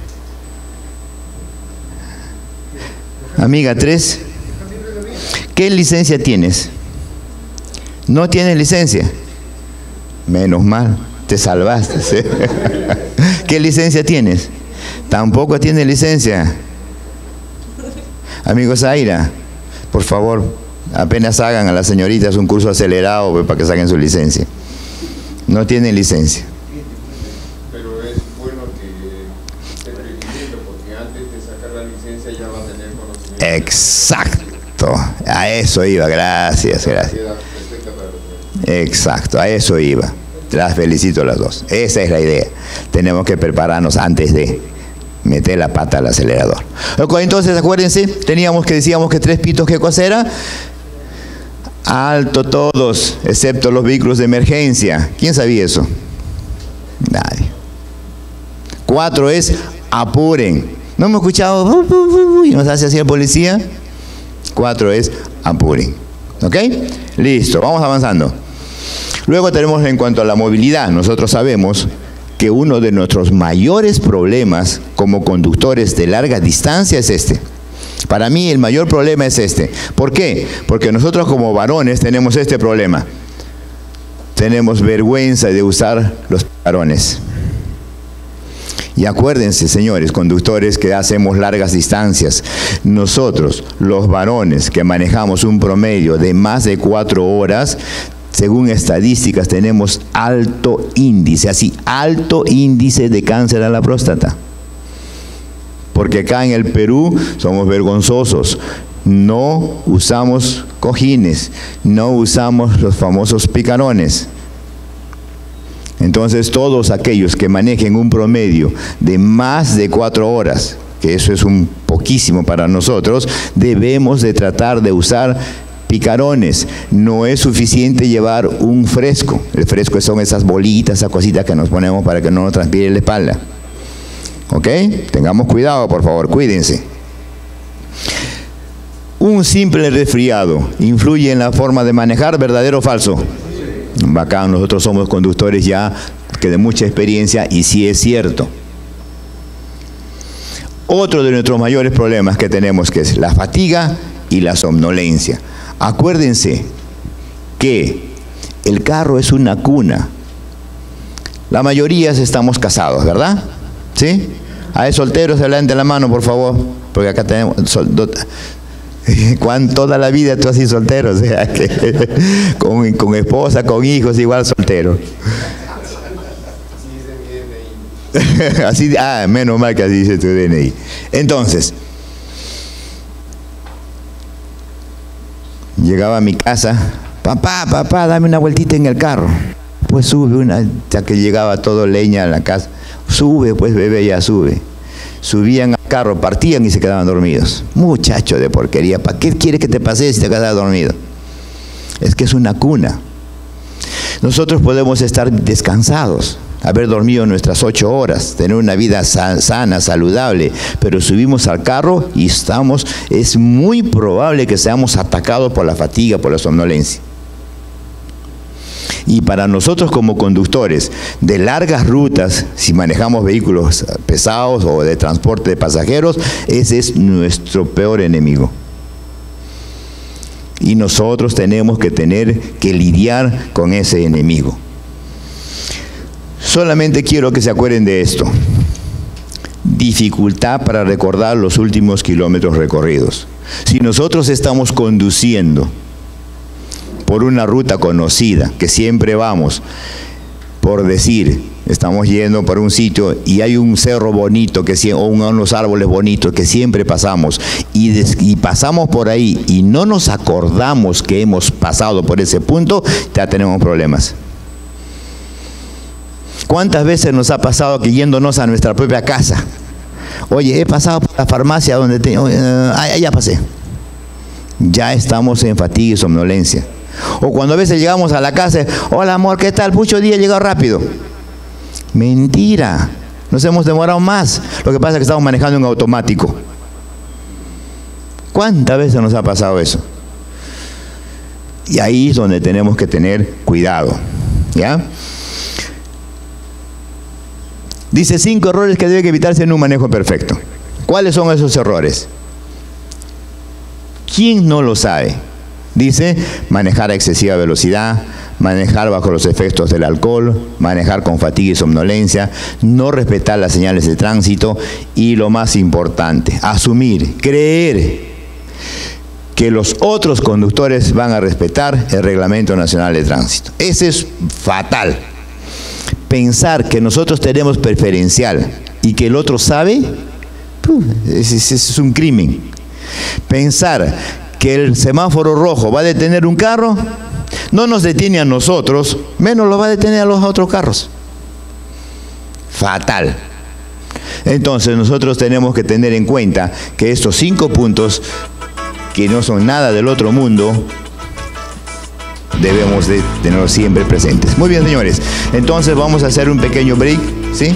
Amiga, tres. ¿Qué licencia tienes? ¿No tienes licencia? Menos mal, te salvaste. ¿Sí? ¿Qué licencia tienes? Tampoco tienes licencia. Amigo Zaira, por favor, apenas hagan a las señoritas un curso acelerado pues, para que saquen su licencia. No tienen licencia. Pero es bueno que esté previniendo porque antes de sacar la licencia ya va a tener conocimiento. Exacto, a eso iba, gracias, gracias. Exacto, a eso iba. Las felicito a las dos. Esa es la idea. Tenemos que prepararnos antes de meter la pata al acelerador. Entonces, acuérdense, teníamos que decíamos que tres pitos, ¿qué cosa era? Alto todos, excepto los vehículos de emergencia. ¿Quién sabía eso? Nadie. Cuatro es apuren. ¿No hemos escuchado? Y nos hace así el policía. Cuatro es apuren. ¿Ok? Listo, vamos avanzando. Luego tenemos en cuanto a la movilidad. Nosotros sabemos que que uno de nuestros mayores problemas como conductores de larga distancia es este. Para mí el mayor problema es este. ¿Por qué? Porque nosotros como varones tenemos este problema. Tenemos vergüenza de usar los picarones. Y acuérdense, señores conductores, que hacemos largas distancias. Nosotros, los varones que manejamos un promedio de más de cuatro horas, según estadísticas, tenemos alto índice, así, alto índice de cáncer a la próstata. Porque acá en el Perú somos vergonzosos. No usamos cojines, no usamos los famosos picarones. Entonces, todos aquellos que manejen un promedio de más de cuatro horas, que eso es un poquísimo para nosotros, debemos de tratar de usar picarones. No es suficiente llevar un fresco. El fresco son esas bolitas, esas cositas que nos ponemos para que no nos transpire la espalda. ¿Ok? Tengamos cuidado, por favor, cuídense. Un simple resfriado influye en la forma de manejar, ¿verdadero o falso? Bacán, nosotros somos conductores ya que de mucha experiencia y sí es cierto. Otro de nuestros mayores problemas que tenemos, que es la fatiga y la somnolencia. Acuérdense que el carro es una cuna. La mayoría estamos casados, ¿verdad? ¿Sí? A los solteros, se levanten la mano, por favor, porque acá tenemos... ¿Cuán toda la vida tú así soltero? O sea, que con, con esposa, con hijos, igual soltero. Así, ah, menos mal que así dice tu D N I. Entonces, llegaba a mi casa, papá, papá, dame una vueltita en el carro. Pues sube una, ya que llegaba todo leña a la casa. Sube, pues bebé, ya sube. Subían al carro, partían y se quedaban dormidos. Muchacho de porquería, ¿para qué quieres que te pases si te quedas dormido? Es que es una cuna. Nosotros podemos estar descansados, haber dormido nuestras ocho horas, tener una vida sana, saludable, pero subimos al carro y estamos, es muy probable que seamos atacados por la fatiga, por la somnolencia. Y para nosotros como conductores de largas rutas, si manejamos vehículos pesados o de transporte de pasajeros, ese es nuestro peor enemigo. Y nosotros tenemos que tener que lidiar con ese enemigo. Solamente quiero que se acuerden de esto. Dificultad para recordar los últimos kilómetros recorridos. Si nosotros estamos conduciendo por una ruta conocida, que siempre vamos, por decir, estamos yendo por un sitio y hay un cerro bonito, que, o unos árboles bonitos que siempre pasamos, y, des, y pasamos por ahí y no nos acordamos que hemos pasado por ese punto, ya tenemos problemas. ¿Cuántas veces nos ha pasado que yéndonos a nuestra propia casa, oye, he pasado por la farmacia donde te, uh, ah, ya pasé? Ya estamos en fatiga y somnolencia. O cuando a veces llegamos a la casa, hola amor, ¿qué tal? Mucho día, llegado rápido. Mentira, nos hemos demorado más. Lo que pasa es que estamos manejando en automático. ¿Cuántas veces nos ha pasado eso? Y ahí es donde tenemos que tener cuidado, ¿ya? Dice cinco errores que deben evitarse en un manejo perfecto. ¿Cuáles son esos errores? ¿Quién no lo sabe? Dice, manejar a excesiva velocidad, manejar bajo los efectos del alcohol, manejar con fatiga y somnolencia, no respetar las señales de tránsito y lo más importante, asumir, creer que los otros conductores van a respetar el Reglamento Nacional de Tránsito. Ese es fatal. Pensar que nosotros tenemos preferencial y que el otro sabe, ese es un crimen. Pensar que el semáforo rojo va a detener un carro, no nos detiene a nosotros, menos lo va a detener a los otros carros. Fatal. Entonces nosotros tenemos que tener en cuenta que estos cinco puntos, que no son nada del otro mundo, debemos de tenerlos siempre presentes. Muy bien, señores, entonces vamos a hacer un pequeño break, ¿sí?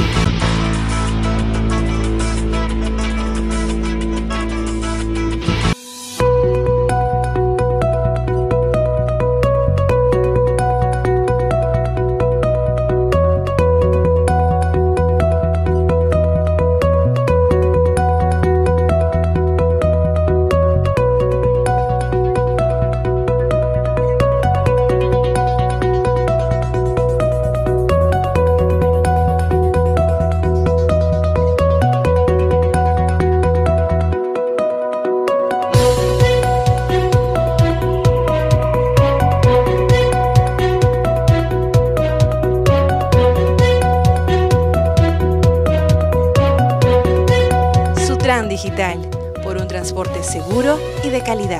Transformación Digital, por un transporte seguro y de calidad.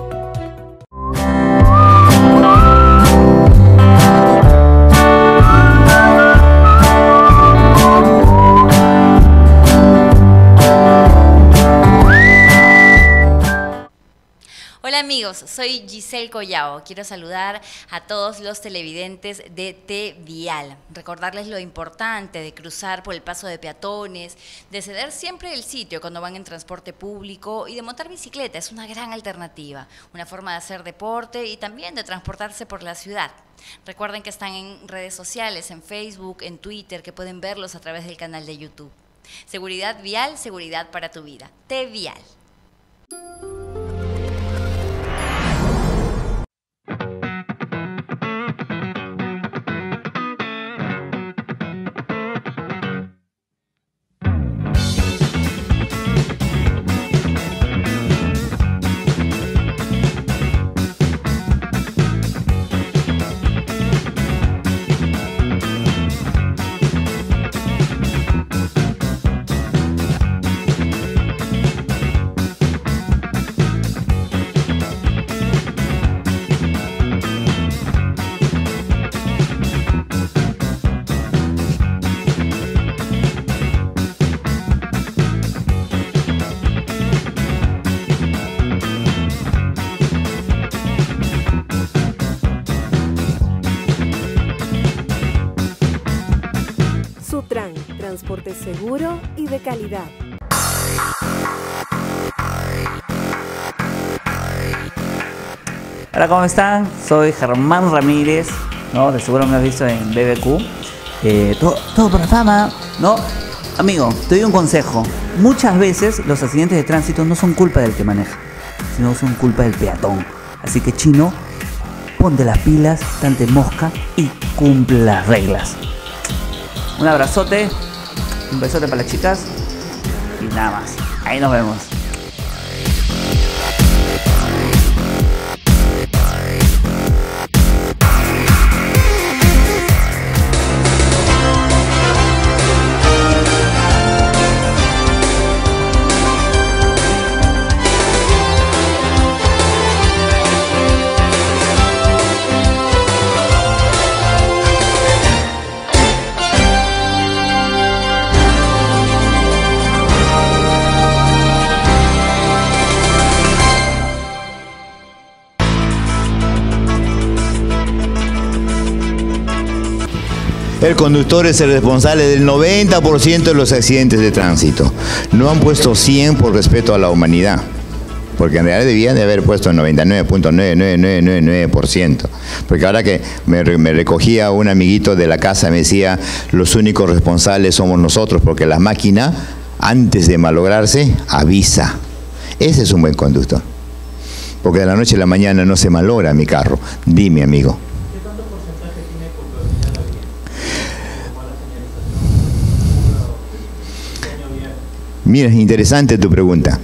Hola amigos, soy Giselle Collao. Quiero saludar a todos los televidentes de T Vial. Recordarles lo importante de cruzar por el paso de peatones, de ceder siempre el sitio cuando van en transporte público y de montar bicicleta. Es una gran alternativa, una forma de hacer deporte y también de transportarse por la ciudad. Recuerden que están en redes sociales, en Facebook, en Twitter, que pueden verlos a través del canal de YouTube. Seguridad vial, seguridad para tu vida. T Vial. Sutran, transporte seguro y de calidad. Hola, ¿cómo están? Soy Germán Ramírez, ¿no? De seguro me has visto en B B Q. Eh, todo, todo por la fama, ¿no? Amigo, te doy un consejo. Muchas veces los accidentes de tránsito no son culpa del que maneja, sino son culpa del peatón. Así que, chino, ponte las pilas, tante mosca y cumple las reglas. Un abrazote, un besote para las chicas y nada más. Ahí nos vemos. El conductor es el responsable del noventa por ciento de los accidentes de tránsito. No han puesto cien por respeto a la humanidad, porque en realidad debían de haber puesto el noventa y nueve punto nueve nueve nueve nueve nueve por ciento. Porque ahora que me, me recogía un amiguito de la casa, me decía, los únicos responsables somos nosotros, porque la máquina, antes de malograrse, avisa. Ese es un buen conductor. Porque de la noche a la mañana no se malogra mi carro. Dime, amigo. Mira, interesante tu pregunta.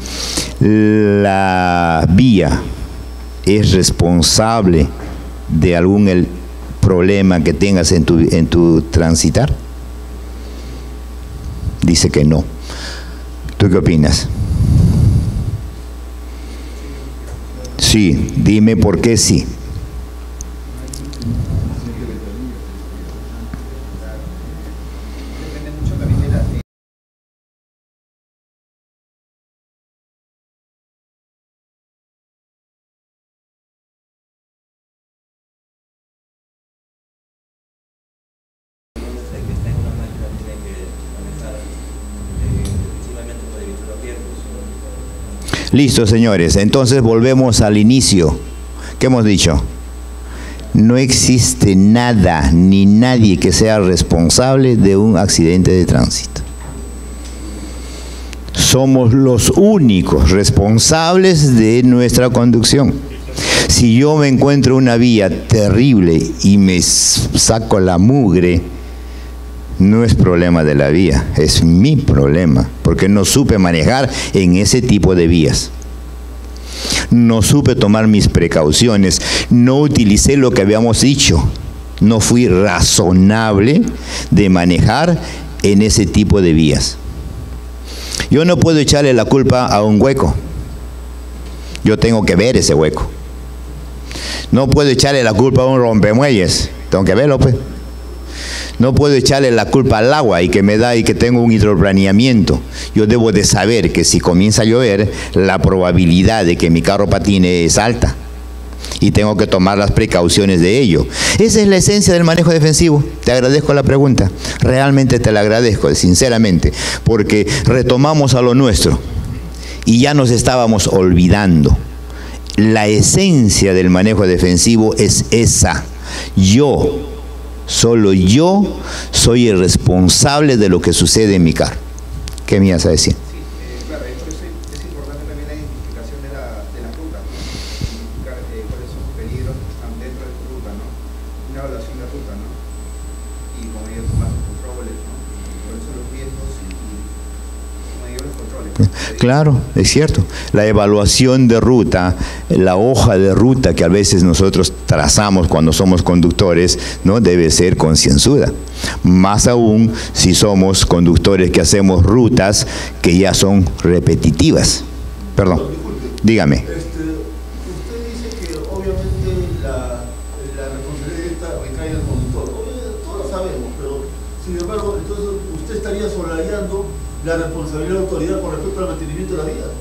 ¿La vía es responsable de algún el problema que tengas en tu, en tu transitar? Dice que no. ¿Tú qué opinas? Sí, dime por qué sí. Listo, señores. Entonces volvemos al inicio. ¿Qué hemos dicho? No existe nada ni nadie que sea responsable de un accidente de tránsito. Somos los únicos responsables de nuestra conducción. Si yo me encuentro una vía terrible y me saco la mugre, no es problema de la vía, es mi problema, porque no supe manejar en ese tipo de vías. No supe tomar mis precauciones, no utilicé lo que habíamos dicho, no fui razonable de manejar en ese tipo de vías. Yo no puedo echarle la culpa a un hueco. Yo tengo que ver ese hueco. No puedo echarle la culpa a un rompemuelles. Tengo que verlo, pues. No puedo echarle la culpa al agua y que me da y que tengo un hidroplaneamiento. Yo debo de saber que si comienza a llover, la probabilidad de que mi carro patine es alta. Y tengo que tomar las precauciones de ello. Esa es la esencia del manejo defensivo. Te agradezco la pregunta. Realmente te la agradezco, sinceramente, porque retomamos a lo nuestro y ya nos estábamos olvidando. La esencia del manejo defensivo es esa. Yo, solo yo, soy el responsable de lo que sucede en mi carro. ¿Qué me ibas a decir? Claro, es cierto. La evaluación de ruta, la hoja de ruta que a veces nosotros trazamos cuando somos conductores, ¿no? Debe ser concienzuda. Más aún si somos conductores que hacemos rutas que ya son repetitivas. Perdón, dígame. Este, usted dice que obviamente la, la responsabilidad directa recae en el conductor. Obviamente, todos lo sabemos, pero sin embargo, entonces usted estaría soslayando la responsabilidad de la autoridad con respecto al mantenimiento de la vía.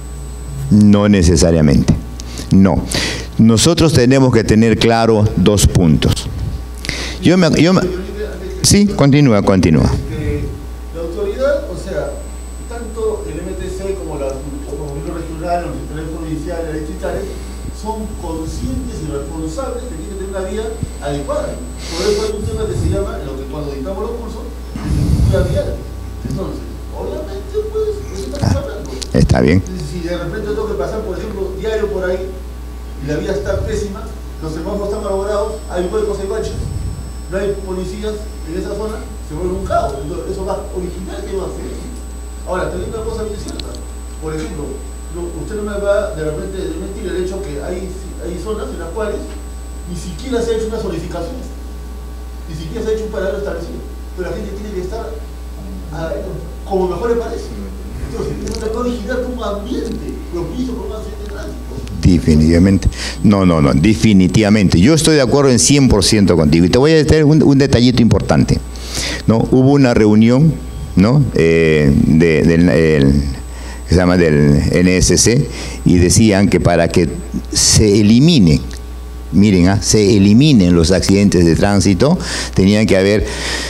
No necesariamente, no. Nosotros tenemos que tener claro dos puntos. Yo me... Yo me sí, continúa, continúa. La autoridad, o sea, tanto el M T C como la, el gobierno regional, los sectores provinciales, los distritales, son conscientes y responsables de que tiene que tener una vía adecuada. Por eso hay un tema que se llama, lo que cuando dictamos los cursos, infraestructura vial. Entonces, obviamente, pues, ¿de qué estamos hablando? Está bien. Si de repente tengo que pasar, por ejemplo, diario por ahí, y la vía está pésima, los semáforos están malogrados, hay huecos, hay baches, no hay policías en esa zona, se vuelve un caos. Entonces, eso va a originar que va a hacer. Ahora, también una cosa bien cierta. Por ejemplo, no, usted no me va de repente de mentir el hecho que hay, hay zonas en las cuales ni siquiera se ha hecho una zonificación, ni siquiera se ha hecho un paradero establecido, pero la gente tiene que estar a, como mejor le parece. Entonces, eso te va a originar un ambiente propicio por un accidente de tránsito. Definitivamente. No, no, no, definitivamente. Yo estoy de acuerdo en cien por ciento contigo. Y te voy a decir un, un detallito importante, ¿no? Hubo una reunión, ¿no? Eh, de, del, el, que se llama del N S C, y decían que para que se elimine, miren, ¿ah? se eliminen los accidentes de tránsito, tenían que haber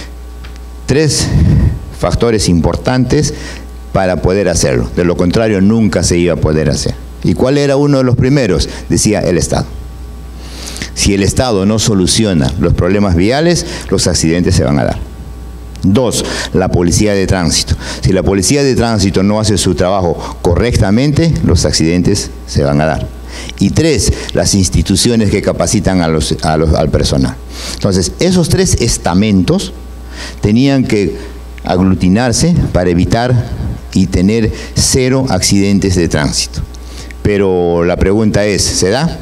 tres factores importantes para poder hacerlo. De lo contrario, nunca se iba a poder hacer. ¿Y cuál era uno de los primeros? Decía el Estado. Si el Estado no soluciona los problemas viales, los accidentes se van a dar. Dos, la policía de tránsito. Si la policía de tránsito no hace su trabajo correctamente, los accidentes se van a dar. Y tres, las instituciones que capacitan a los, a los, al personal. Entonces, esos tres estamentos tenían que aglutinarse para evitar y tener cero accidentes de tránsito. Pero la pregunta es, ¿se da?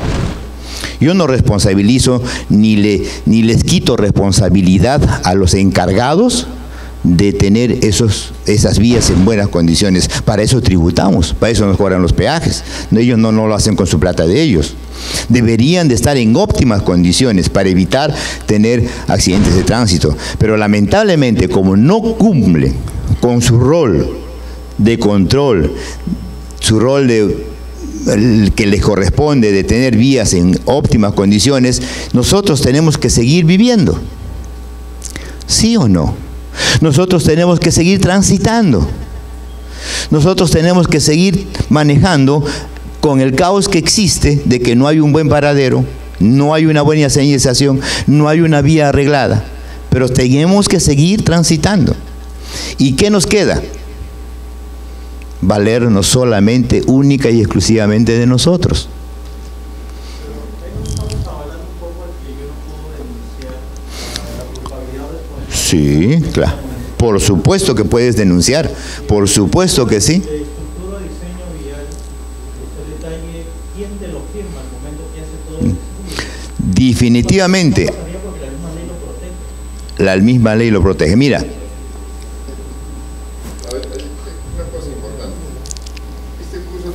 Yo no responsabilizo ni, le, ni les quito responsabilidad a los encargados de tener esos, esas vías en buenas condiciones. Para eso tributamos, para eso nos cobran los peajes. Ellos no, no lo hacen con su plata de ellos. Deberían de estar en óptimas condiciones para evitar tener accidentes de tránsito. Pero lamentablemente, como no cumplen con su rol de control, su rol de el que les corresponde de tener vías en óptimas condiciones, nosotros tenemos que seguir viviendo. ¿Sí o no? Nosotros tenemos que seguir transitando. Nosotros tenemos que seguir manejando con el caos que existe de que no hay un buen paradero, no hay una buena señalización, no hay una vía arreglada. Pero tenemos que seguir transitando. ¿Y qué nos queda? Valernos solamente, única y exclusivamente de nosotros. Sí, claro. Por supuesto que puedes denunciar. Por supuesto que sí. Definitivamente. La misma ley lo protege. Mira.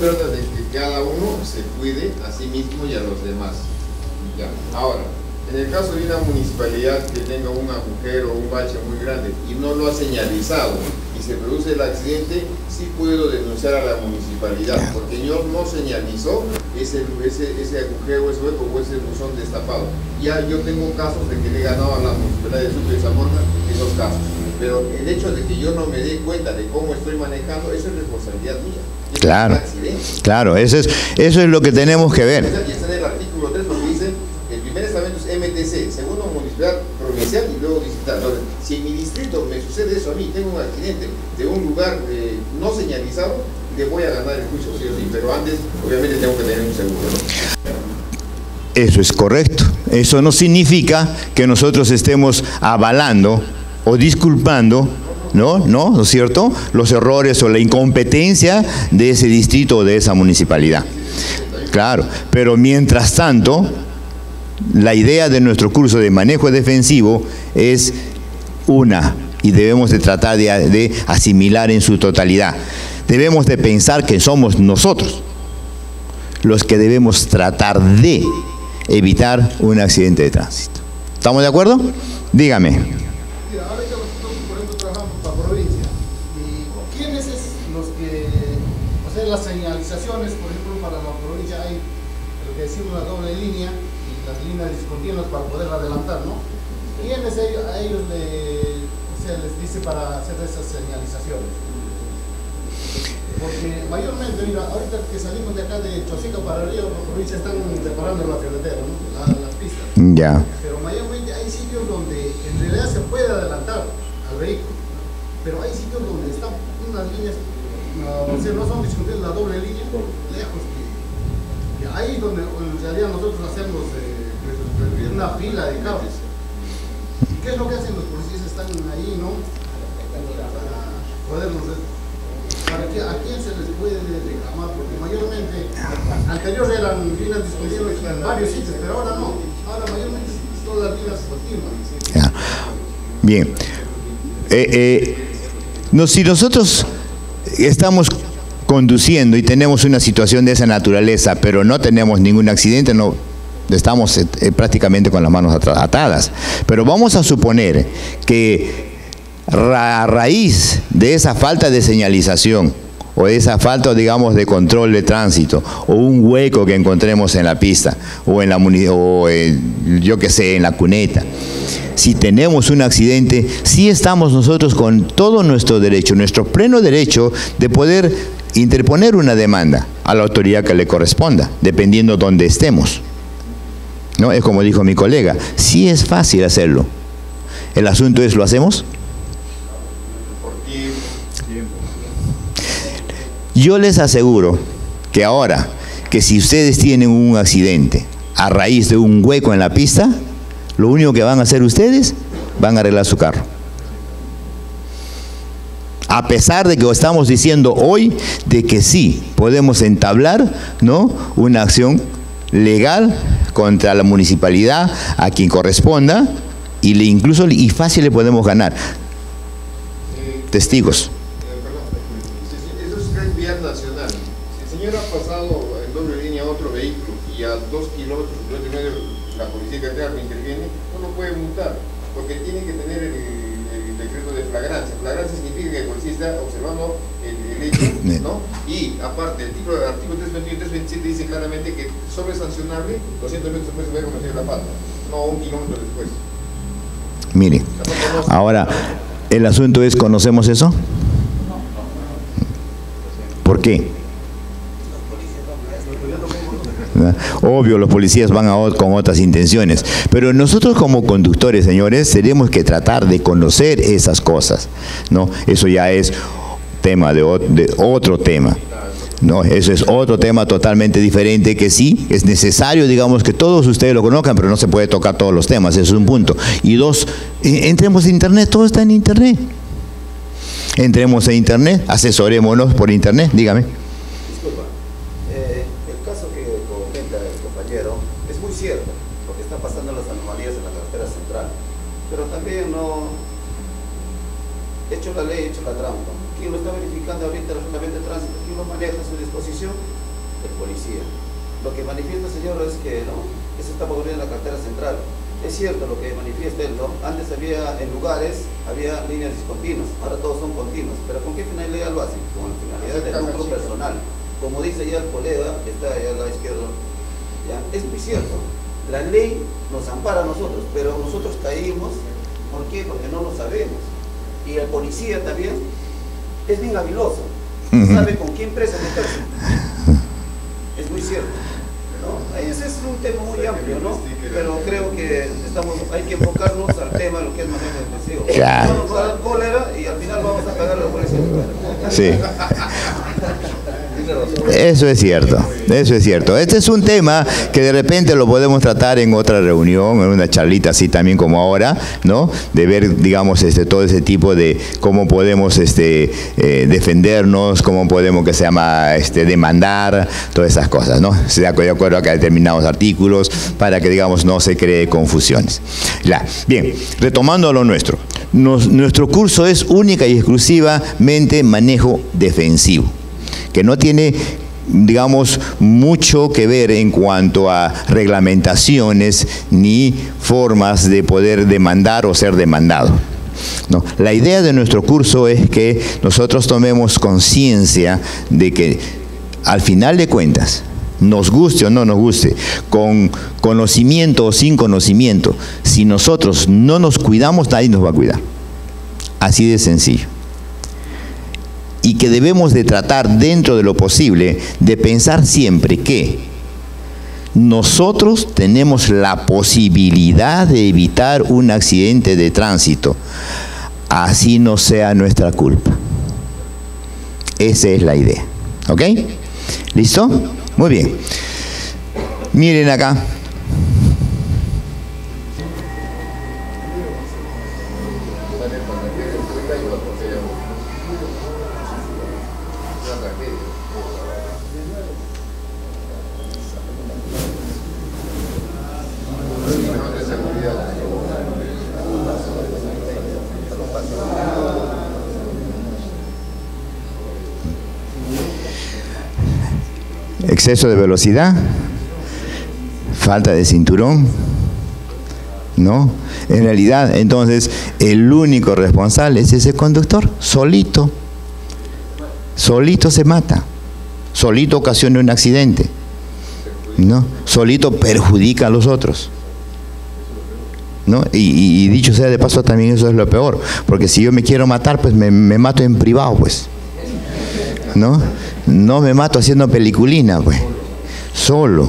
trata de que cada uno se cuide a sí mismo y a los demás. Ya. Ahora, en el caso de una municipalidad que tenga un agujero o un bache muy grande y no lo ha señalizado y se produce el accidente, sí puedo denunciar a la municipalidad, porque yo no señalizó ese, ese, ese agujero, ese hueco o ese buzón destapado. Ya yo tengo casos de que le he ganado a la municipalidad de Sucre y Zamorna esos casos. Pero el hecho de que yo no me dé cuenta de cómo estoy manejando, eso es responsabilidad mía. Claro, claro, eso es, eso es lo que tenemos que ver. Y está en el artículo tres lo que dice, el primer estamento es M T C, segundo municipal provincial y luego distrital. Entonces, si en mi distrito me sucede eso a mí, tengo un accidente de un lugar eh, no señalizado, le voy a ganar el juicio, sí o sí, pero antes obviamente tengo que tener un seguro, ¿no? Eso es correcto. Eso no significa que nosotros estemos avalando o disculpando, ¿no? ¿No? ¿No es cierto?, los errores o la incompetencia de ese distrito o de esa municipalidad. Claro, pero mientras tanto, la idea de nuestro curso de manejo defensivo es una, y debemos de tratar de, de asimilar en su totalidad. Debemos de pensar que somos nosotros los que debemos tratar de evitar un accidente de tránsito. ¿Estamos de acuerdo? Dígame. Las señalizaciones, por ejemplo, para la provincia hay lo que decimos la doble línea y las líneas discontinuas para poder adelantar, ¿no? ¿Quiénes a ellos le, o sea, les dice para hacer esas señalizaciones? Porque mayormente, mira, ahorita que salimos de acá de Chosica para Río, la provincia están reparando la carretera, ¿no? La, las pistas. Ya. Pero mayormente hay sitios donde en realidad se puede adelantar al vehículo, pero hay sitios donde están unas líneas. No, o sea, no son discutibles la doble línea, lejos. Y ahí donde en realidad nosotros hacemos eh, una fila de cables. ¿Y qué es lo que hacen los policías? Están ahí, ¿no? Para podernos... ¿Para qué, ¿A quién se les puede reclamar? Porque mayormente, anterior eran líneas discontinuas en varios sitios, pero ahora no. Ahora mayormente todas las líneas continuas. Ya. Bien. Eh, eh, no, si nosotros estamos conduciendo y tenemos una situación de esa naturaleza, pero no tenemos ningún accidente, no estamos eh, prácticamente con las manos atadas. Pero vamos a suponer que a raíz de esa falta de señalización o esa falta, digamos, de control de tránsito o un hueco que encontremos en la pista o en la o en, yo qué sé, en la cuneta, si tenemos un accidente, sí estamos nosotros con todo nuestro derecho, nuestro pleno derecho de poder interponer una demanda a la autoridad que le corresponda, dependiendo dónde estemos. ¿No? Es como dijo mi colega, sí es fácil hacerlo. El asunto es, ¿lo hacemos? Yo les aseguro que ahora, que si ustedes tienen un accidente a raíz de un hueco en la pista, lo único que van a hacer ustedes, van a arreglar su carro. A pesar de que estamos diciendo hoy de que sí podemos entablar, ¿no?, una acción legal contra la municipalidad a quien corresponda y le incluso y fácil le podemos ganar. Testigos. Eso es vía nacional. Si el señor ha pasado en doble línea a otro vehículo y a dos kilómetros y medio la policía carretera interviene, no lo puede multar, porque tiene que tener el, el decreto de flagrancia. Flagrancia significa que el policía está observando el, el hecho, ¿no? Y aparte, el artículo, el artículo trescientos veintiuno y trescientos veintisiete dice claramente que sobre sancionable doscientos metros después de haber cometido la falta, no un kilómetro después. Mire, ahora, el asunto es, ¿conocemos eso? ¿Por qué? Obvio, los policías van a, con otras intenciones, pero nosotros como conductores, señores, tenemos que tratar de conocer esas cosas, ¿no? Eso ya es tema de, de otro tema, ¿no? Eso es otro tema totalmente diferente, que sí, es necesario, digamos, que todos ustedes lo conozcan, pero no se puede tocar todos los temas, eso es un punto. Y dos, entremos en internet, todo está en internet. Entremos en internet, asesorémonos por internet, dígame. Lo que está pasando en las anomalías en la carretera central, pero también no hecho la ley, hecho la trampa. ¿quién lo está verificando ahorita el reglamento de tránsito? ¿Quién lo maneja a su disposición? El policía. Lo que manifiesta, señor, es que no, que se está poniendo en la carretera central. Es cierto lo que manifiesta él, ¿no? Antes había, en lugares, había líneas discontinuas, ahora todos son continuos. ¿Pero con qué finalidad lo hacen? Con la finalidad del lucro personal. Como dice ya el colega, que está allá a la izquierda, ¿ya? Es muy cierto. La ley nos ampara a nosotros, pero nosotros caímos. ¿Por qué? Porque no lo sabemos. Y el policía también es bien habiloso. Sabe con qué empresa meterse. Es muy cierto, ¿no? Ese es un tema muy amplio, ¿no? Pero creo que estamos, hay que enfocarnos al tema de lo que es manejo defensivo. Claro. Vamos a dar cólera y al final vamos a pagar a la policía. Sí. Eso es cierto, eso es cierto. Este es un tema que de repente lo podemos tratar en otra reunión, en una charlita así también como ahora, ¿no? De ver, digamos, este, todo ese tipo de cómo podemos este, eh, defendernos, cómo podemos, que se llama, este, demandar, todas esas cosas, ¿no? Se da de acuerdo a que hay determinados artículos para que, digamos, no se cree confusiones. Ya. Bien, retomando a lo nuestro. Nos, nuestro curso es única y exclusivamente manejo defensivo, que no tiene, digamos, mucho que ver en cuanto a reglamentaciones ni formas de poder demandar o ser demandado. No, la idea de nuestro curso es que nosotros tomemos conciencia de que al final de cuentas, nos guste o no nos guste, con conocimiento o sin conocimiento, si nosotros no nos cuidamos, nadie nos va a cuidar. Así de sencillo. Y que debemos de tratar dentro de lo posible de pensar siempre que nosotros tenemos la posibilidad de evitar un accidente de tránsito, así no sea nuestra culpa. Esa es la idea. ¿Ok? ¿Listo? Muy bien. Miren acá. Exceso de velocidad, falta de cinturón, ¿no? En realidad, entonces, el único responsable es ese conductor, solito. Solito se mata, solito ocasiona un accidente, ¿no? Solito perjudica a los otros, ¿no? Y, y, y dicho sea de paso, también eso es lo peor, porque si yo me quiero matar, pues me, me mato en privado, pues, ¿no? No me mato haciendo peliculina, pues, solo.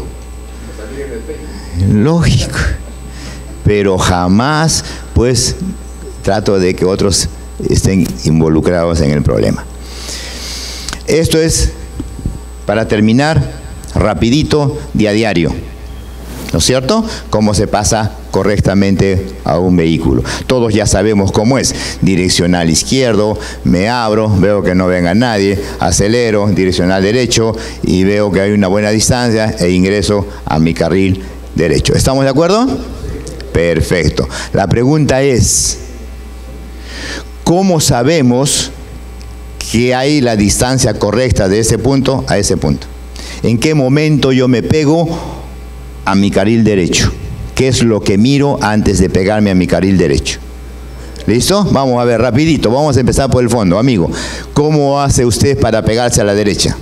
Lógico. Pero jamás, pues, trato de que otros estén involucrados en el problema. Esto es, para terminar, rapidito, día a diario. ¿No es cierto? Cómo se pasa correctamente a un vehículo. Todos ya sabemos cómo es. Direccional izquierdo, me abro, veo que no venga nadie, acelero, direccional derecho y veo que hay una buena distancia e ingreso a mi carril derecho. ¿Estamos de acuerdo? Perfecto. La pregunta es, ¿cómo sabemos que hay la distancia correcta de ese punto a ese punto? ¿En qué momento yo me pego a mi carril derecho? ¿Qué es lo que miro antes de pegarme a mi carril derecho? ¿Listo? Vamos a ver rapidito, vamos a empezar por el fondo. Amigo, ¿cómo hace usted para pegarse a la derecha?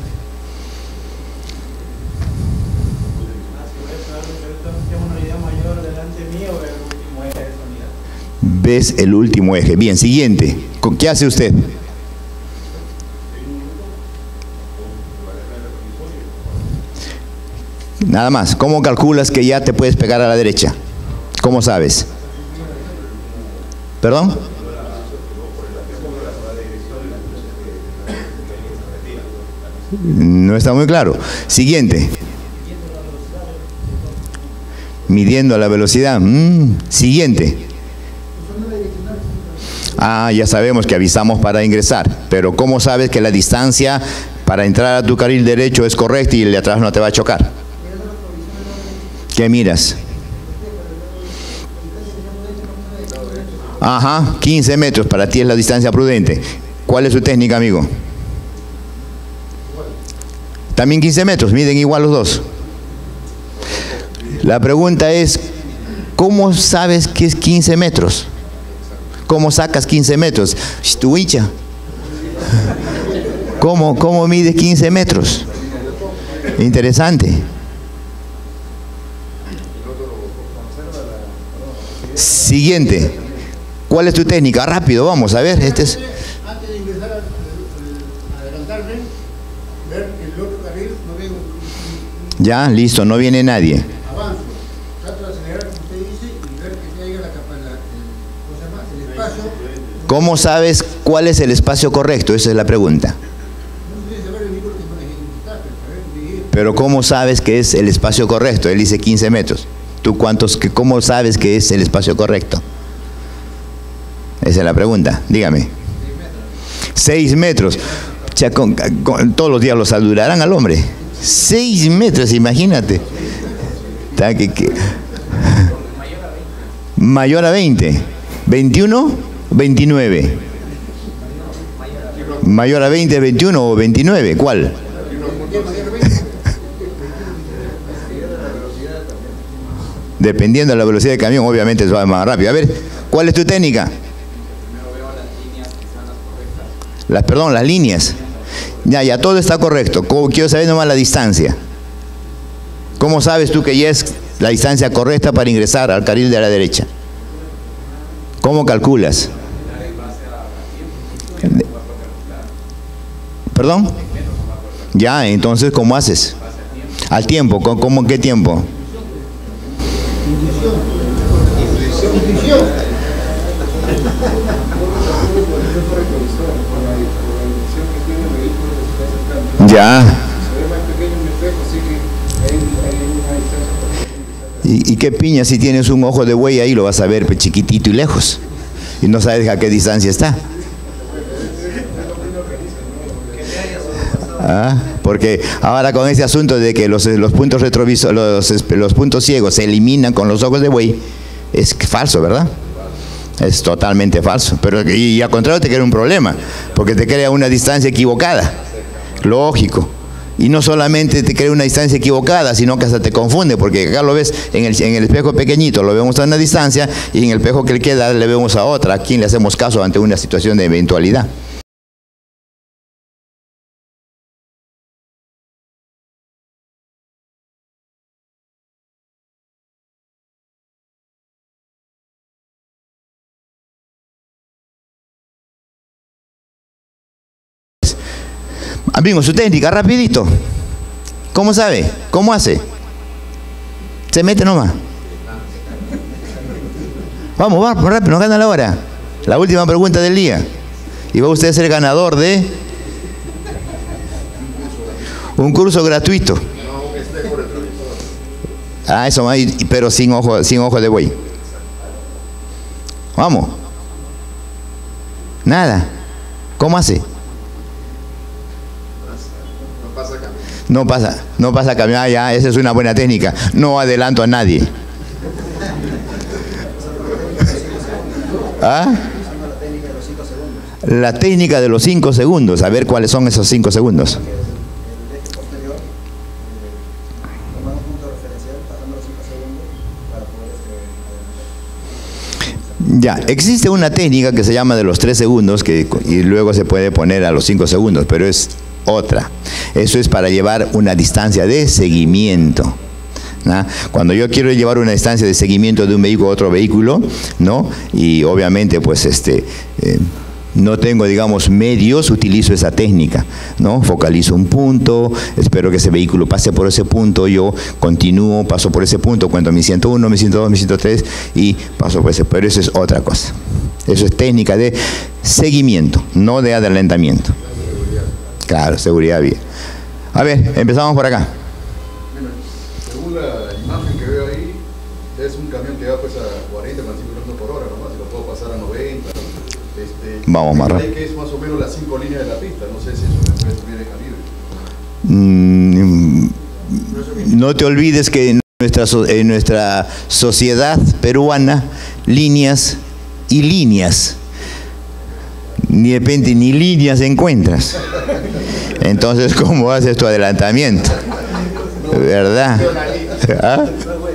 ¿Ves el último eje? Bien, siguiente. ¿Qué hace usted? Nada más. ¿Cómo calculas que ya te puedes pegar a la derecha? ¿Cómo sabes? ¿Perdón? No está muy claro. Siguiente. Midiendo la velocidad. Mm. Siguiente. Ah, ya sabemos que avisamos para ingresar. Pero ¿cómo sabes que la distancia para entrar a tu carril derecho es correcta y el de atrás no te va a chocar? ¿Qué miras? Ajá, quince metros, para ti es la distancia prudente. ¿Cuál es su técnica, amigo? También quince metros, miden igual los dos. La pregunta es, ¿cómo sabes que es quince metros? ¿Cómo sacas quince metros? Tu hincha. ¿Cómo, cómo mides quince metros? Interesante. Siguiente. ¿Cuál es tu técnica? Rápido, vamos a ver. Este es... Antes de ingresar a adelantarme, ver el otro carril, no veo un... Ya, listo, no viene nadie. Avanzo. Trato de acelerar, como usted dice, y ver que se haya la capa, la, el, ¿cómo se llama? El espacio. ¿Cómo sabes cuál es el espacio correcto? Esa es la pregunta. Pero ¿cómo sabes que es el espacio correcto? Él dice quince metros. ¿Tú cuántos, que, cómo sabes que es el espacio correcto? Esa es la pregunta. Dígame. Seis metros. O sea, con, con, todos los días lo saludarán al hombre. Seis metros, imagínate. Que, que, mayor a veinte. ¿veintiuno? veintinueve. Mayor a veinte, veintiuno o veintinueve. ¿Cuál? Dependiendo de la velocidad del camión, obviamente eso va más rápido. A ver, ¿cuál es tu técnica? Las, perdón, las líneas. Ya, ya, todo está correcto. Quiero saber nomás la distancia. ¿Cómo sabes tú que ya es la distancia correcta para ingresar al carril de la derecha? ¿Cómo calculas? ¿Perdón? Ya, entonces, ¿cómo haces? Al tiempo, ¿cómo en qué tiempo? Ya. ¿Y, y qué piña si tienes un ojo de buey ahí? Lo vas a ver pues, chiquitito y lejos. Y no sabes a qué distancia está. ¿Ah? Porque ahora con ese asunto de que los, los puntos retrovisores, los, los puntos ciegos se eliminan con los ojos de buey, es falso, ¿verdad? Es totalmente falso. Pero y, y al contrario te crea un problema, porque te crea una distancia equivocada. Lógico. Y no solamente te crea una distancia equivocada, sino que hasta te confunde, porque acá lo ves en el, en el espejo pequeñito, lo vemos a una distancia, y en el espejo que le queda le vemos a otra. ¿A quién le hacemos caso ante una situación de eventualidad? Amigo, su técnica, rapidito. ¿Cómo sabe? ¿Cómo hace? Se mete nomás. Vamos, vamos, rápido, nos gana la hora. La última pregunta del día. Y va usted a ser ganador de un curso gratuito. Ah, eso, pero sin ojo, sin ojo de buey. Vamos. Nada. ¿Cómo hace? No pasa, no pasa camión. Ah, ya, esa es una buena técnica. No adelanto a nadie. ¿Ah? La técnica de los cinco segundos. A ver cuáles son esos cinco segundos. Ya, existe una técnica que se llama de los tres segundos que, y luego se puede poner a los cinco segundos, pero es otra. Eso es para llevar una distancia de seguimiento. ¿No? Cuando yo quiero llevar una distancia de seguimiento de un vehículo a otro vehículo, ¿no? Y obviamente pues este eh, no tengo, digamos, medios, utilizo esa técnica, ¿no? Focalizo un punto, espero que ese vehículo pase por ese punto, yo continúo, paso por ese punto, cuento mi ciento uno, mi ciento dos, mi ciento tres y paso por ese, pero eso es otra cosa. Eso es técnica de seguimiento, no de adelantamiento. Claro, seguridad bien. A ver, empezamos por acá. Bueno, según la imagen que veo ahí, es un camión que va pues a cuarenta, veinticinco kilómetros por hora nomás, y lo puedo pasar a noventa. Este, Vamos más rápido. Que es más o menos las cinco líneas de la pista, no sé si eso me puede subir de calibre. Mm, no te olvides que en nuestra, en nuestra sociedad peruana, líneas y líneas ni de repente ni líneas encuentras. Entonces, ¿cómo haces tu adelantamiento? ¿Verdad? ¿Ah?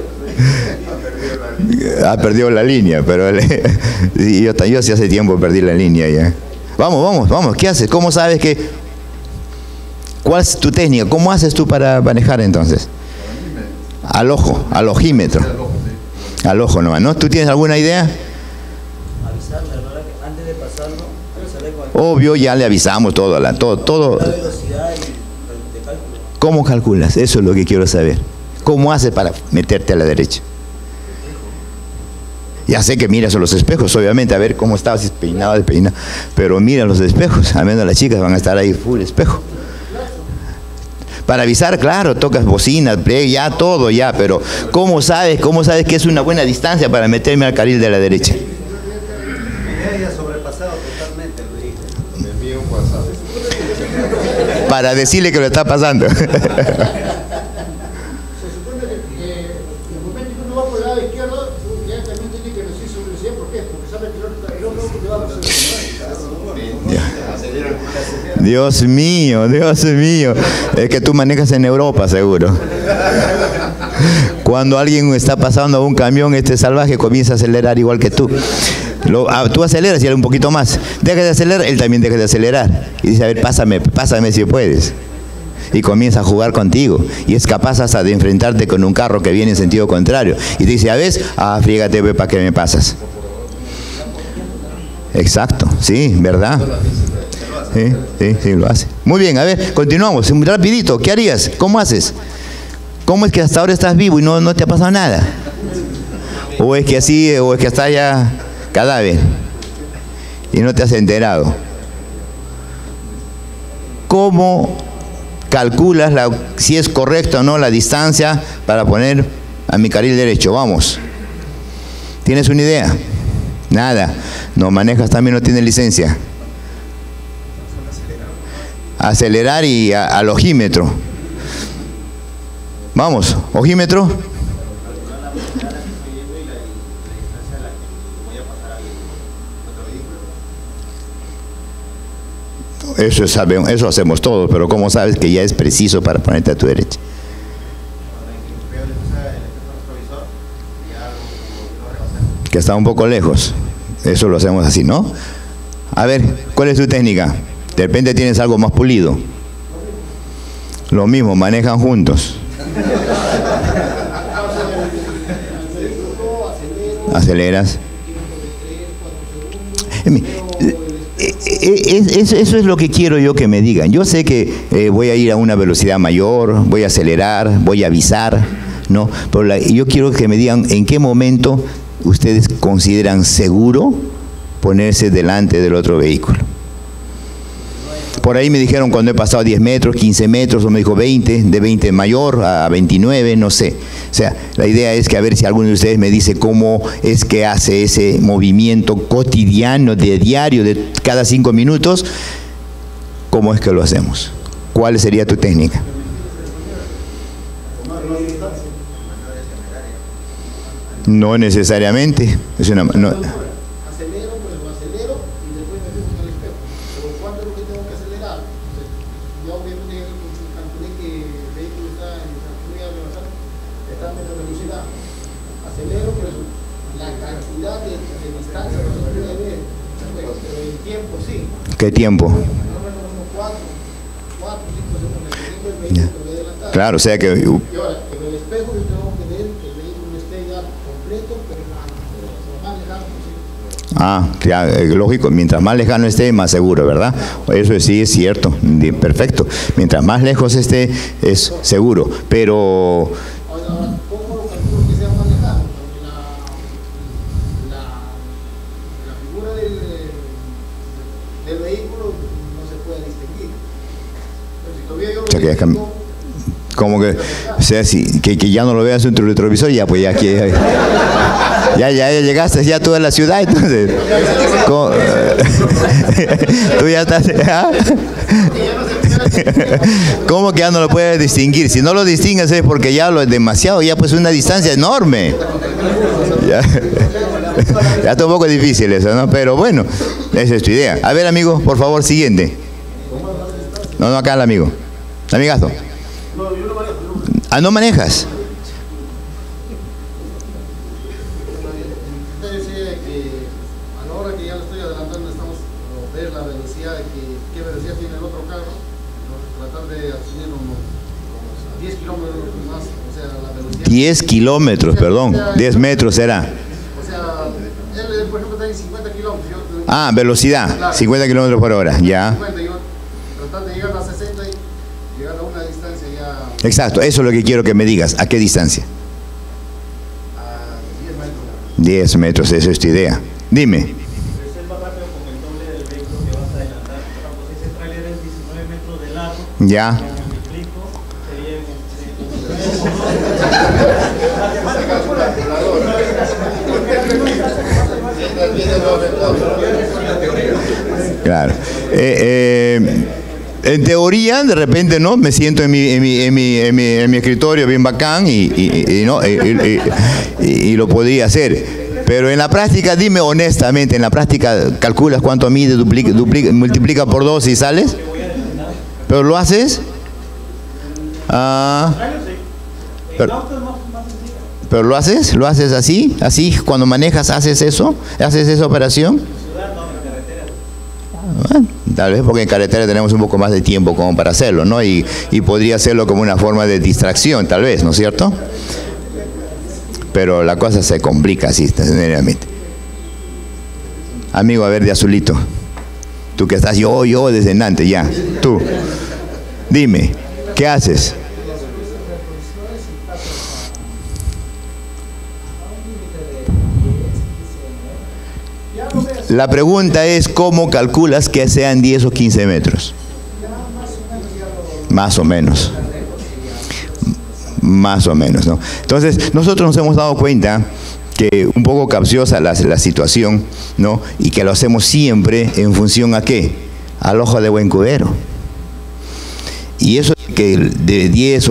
Ha perdido la línea, pero yo, yo sí hace tiempo perdí la línea ya. Vamos, vamos, vamos, ¿qué haces? ¿Cómo sabes que? ¿Cuál es tu técnica? ¿Cómo haces tú para manejar entonces? Al ojo, al ojímetro. Al ojo nomás, ¿no? ¿Tú tienes alguna idea? Avisarle, ¿verdad? Que antes de pasarlo, avisarle con el... Obvio, ya le avisamos todo, la, todo, todo. La velocidad y de cálculo. ¿Cómo calculas? Eso es lo que quiero saber. ¿Cómo haces para meterte a la derecha? Ya sé que miras a los espejos, obviamente, a ver cómo estabas, si peinado, despeinado, pero mira los espejos, al menos las chicas van a estar ahí full espejo. Para avisar, claro, tocas bocina, play, ya todo, ya, pero ¿cómo sabes, cómo sabes que es una buena distancia para meterme al carril de la derecha? Ya haya sobrepasado totalmente el vehículo. Me envío un WhatsApp. Para decirle que lo está pasando. Se supone que eh, en el momento que uno va por el lado izquierdo, ya también tiene que recibir su velocidad. ¿Por qué? Porque sabe que el otro, el otro te va a pasar. Dios mío, Dios mío. Es que tú manejas en Europa, seguro. Cuando alguien está pasando a un camión, este salvaje comienza a acelerar igual que tú. Lo, ah, tú aceleras y él un poquito más. Deja de acelerar, él también deja de acelerar. Y dice, a ver, pásame, pásame si puedes. Y comienza a jugar contigo. Y es capaz hasta de enfrentarte con un carro que viene en sentido contrario. Y te dice, a ver, ah, frígate, ve, ¿para qué me pasas? Exacto, sí, ¿verdad? Sí, sí, sí, lo hace. Muy bien, a ver, continuamos. Rapidito, ¿qué harías? ¿Cómo haces? ¿Cómo es que hasta ahora estás vivo y no, no te ha pasado nada? ¿O es que así, o es que hasta ya cadáver y no te has enterado? ¿Cómo calculas la, si es correcta o no la distancia para poner a mi carril derecho? Vamos. ¿Tienes una idea? Nada. No manejas, también no tienes licencia. Acelerar y a, al ojímetro. Vamos, ojímetro. Eso sabemos, eso hacemos todos, pero ¿cómo sabes que ya es preciso para ponerte a tu derecha? Que está un poco lejos. Eso lo hacemos así, ¿no? A ver, ¿cuál es tu técnica? De repente tienes algo más pulido. Lo mismo, manejan juntos. Aceleras. Eso es lo que quiero yo que me digan. Yo sé que eh, voy a ir a una velocidad mayor, voy a acelerar, voy a avisar, ¿no? Pero la, yo quiero que me digan en qué momento ustedes consideran seguro ponerse delante del otro vehículo. Por ahí me dijeron cuando he pasado diez metros, quince metros, o me dijo veinte, de veinte mayor a veintinueve, no sé. O sea, la idea es que a ver si alguno de ustedes me dice cómo es que hace ese movimiento cotidiano, de diario, de cada cinco minutos, cómo es que lo hacemos. ¿Cuál sería tu técnica? No necesariamente. Es una, no. ¿Qué tiempo? Ya. Claro, o sea que... Uh, ah, ya, lógico, mientras más lejano esté, más seguro, ¿verdad? Eso sí es cierto, perfecto. Mientras más lejos esté, es seguro, pero... Como que, o sea, si, que, que ya no lo veas en tu retrovisor, ya pues ya aquí ya, ya, ya llegaste ya tú a la ciudad, entonces ¿cómo? Tú ya estás, ¿ah? ¿Cómo que ya no lo puedes distinguir? Si no lo distingues es porque ya lo es demasiado, ya pues una distancia enorme. Ya, ya está un poco difícil eso, ¿no? Pero bueno, Esa es tu idea. A ver, amigo, por favor, siguiente. No, no, acá el amigo. Amigazo. Ah, ¿no manejas? Usted decía que a la hora que ya lo estoy adelantando estamos a ver la velocidad, que, qué velocidad tiene el otro carro, tratar de asumir unos diez kilómetros más, o sea, la velocidad. diez kilómetros, perdón, diez metros será. O sea, él, por ejemplo, está en cincuenta kilómetros. Yo, Ah, velocidad, claro, cincuenta kilómetros por hora, ya. cincuenta, yo tratar de llegar a sesenta y llegar a una distancia ya. Exacto, eso es lo que quiero que me digas. ¿A qué distancia? A diez metros. diez metros, esa es tu idea. Dime. Ya. Claro. Eh, eh, en teoría, de repente, ¿no? Me siento en mi, en mi, en mi, en mi, en mi escritorio bien bacán y, y, y, ¿no? y, y, y, y lo podría hacer. Pero en la práctica, dime honestamente, en la práctica, ¿calculas cuánto mide, duplica, duplica, multiplica por dos y sales? ¿Pero lo haces? Ah, pero, ¿Pero lo haces? ¿Lo haces así? ¿Así? Cuando manejas, ¿haces eso? ¿Haces esa operación? Bueno, tal vez porque en carretera tenemos un poco más de tiempo como para hacerlo, ¿no? Y, y podría hacerlo como una forma de distracción, tal vez, ¿no es cierto? Pero la cosa se complica así, sencillamente. Amigo, a ver, de azulito. Tú que estás yo, yo desde Nantes, ya. Tú. Dime, ¿qué haces? La pregunta es, ¿cómo calculas que sean diez o quince metros? Más o menos. Más o menos, ¿no? Entonces, nosotros nos hemos dado cuenta que un poco capciosa la, la situación, ¿no? Y que lo hacemos siempre en función a ¿qué? Al ojo de buen cubero. Y eso que de diez o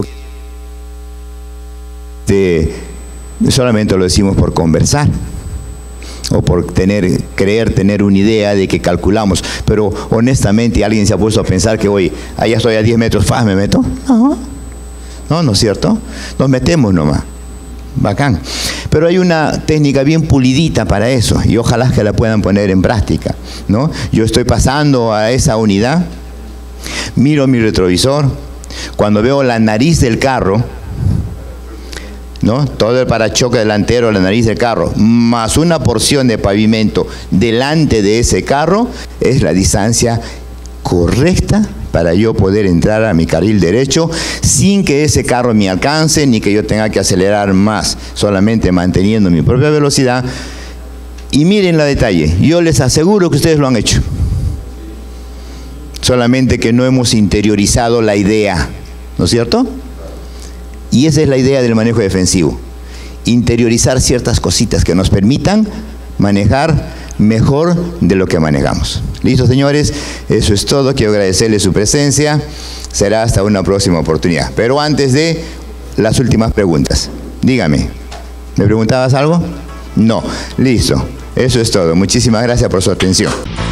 de, solamente lo decimos por conversar o por tener, creer tener una idea de que calculamos, pero honestamente alguien se ha puesto a pensar que hoy allá estoy a diez metros, ¡faz! ¿Me meto? No, no, ¿no es cierto? Nos metemos nomás, bacán. Pero hay una técnica bien pulidita para eso y ojalá que la puedan poner en práctica, ¿no? Yo estoy pasando a esa unidad, miro mi retrovisor, cuando veo la nariz del carro, ¿no? Todo el parachoque delantero, la nariz del carro, más una porción de pavimento delante de ese carro, es la distancia correcta para yo poder entrar a mi carril derecho sin que ese carro me alcance ni que yo tenga que acelerar más, solamente manteniendo mi propia velocidad. Y miren la detalle, yo les aseguro que ustedes lo han hecho. Solamente que no hemos interiorizado la idea, ¿no es cierto? Y esa es la idea del manejo defensivo. Interiorizar ciertas cositas que nos permitan manejar mejor de lo que manejamos. ¿Listo, señores? Eso es todo. Quiero agradecerles su presencia. Será hasta una próxima oportunidad. Pero antes de las últimas preguntas, dígame, ¿me preguntabas algo? No. Listo. Eso es todo. Muchísimas gracias por su atención.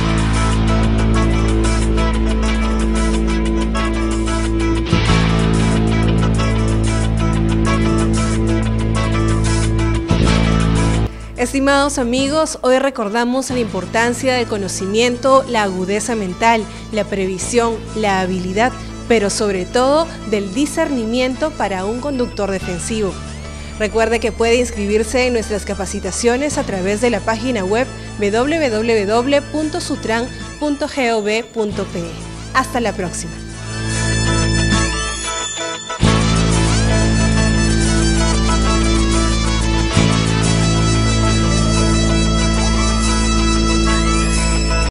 Estimados amigos, hoy recordamos la importancia del conocimiento, la agudeza mental, la previsión, la habilidad, pero sobre todo del discernimiento para un conductor defensivo. Recuerde que puede inscribirse en nuestras capacitaciones a través de la página web w w w punto sutran punto gov punto pe. Hasta la próxima.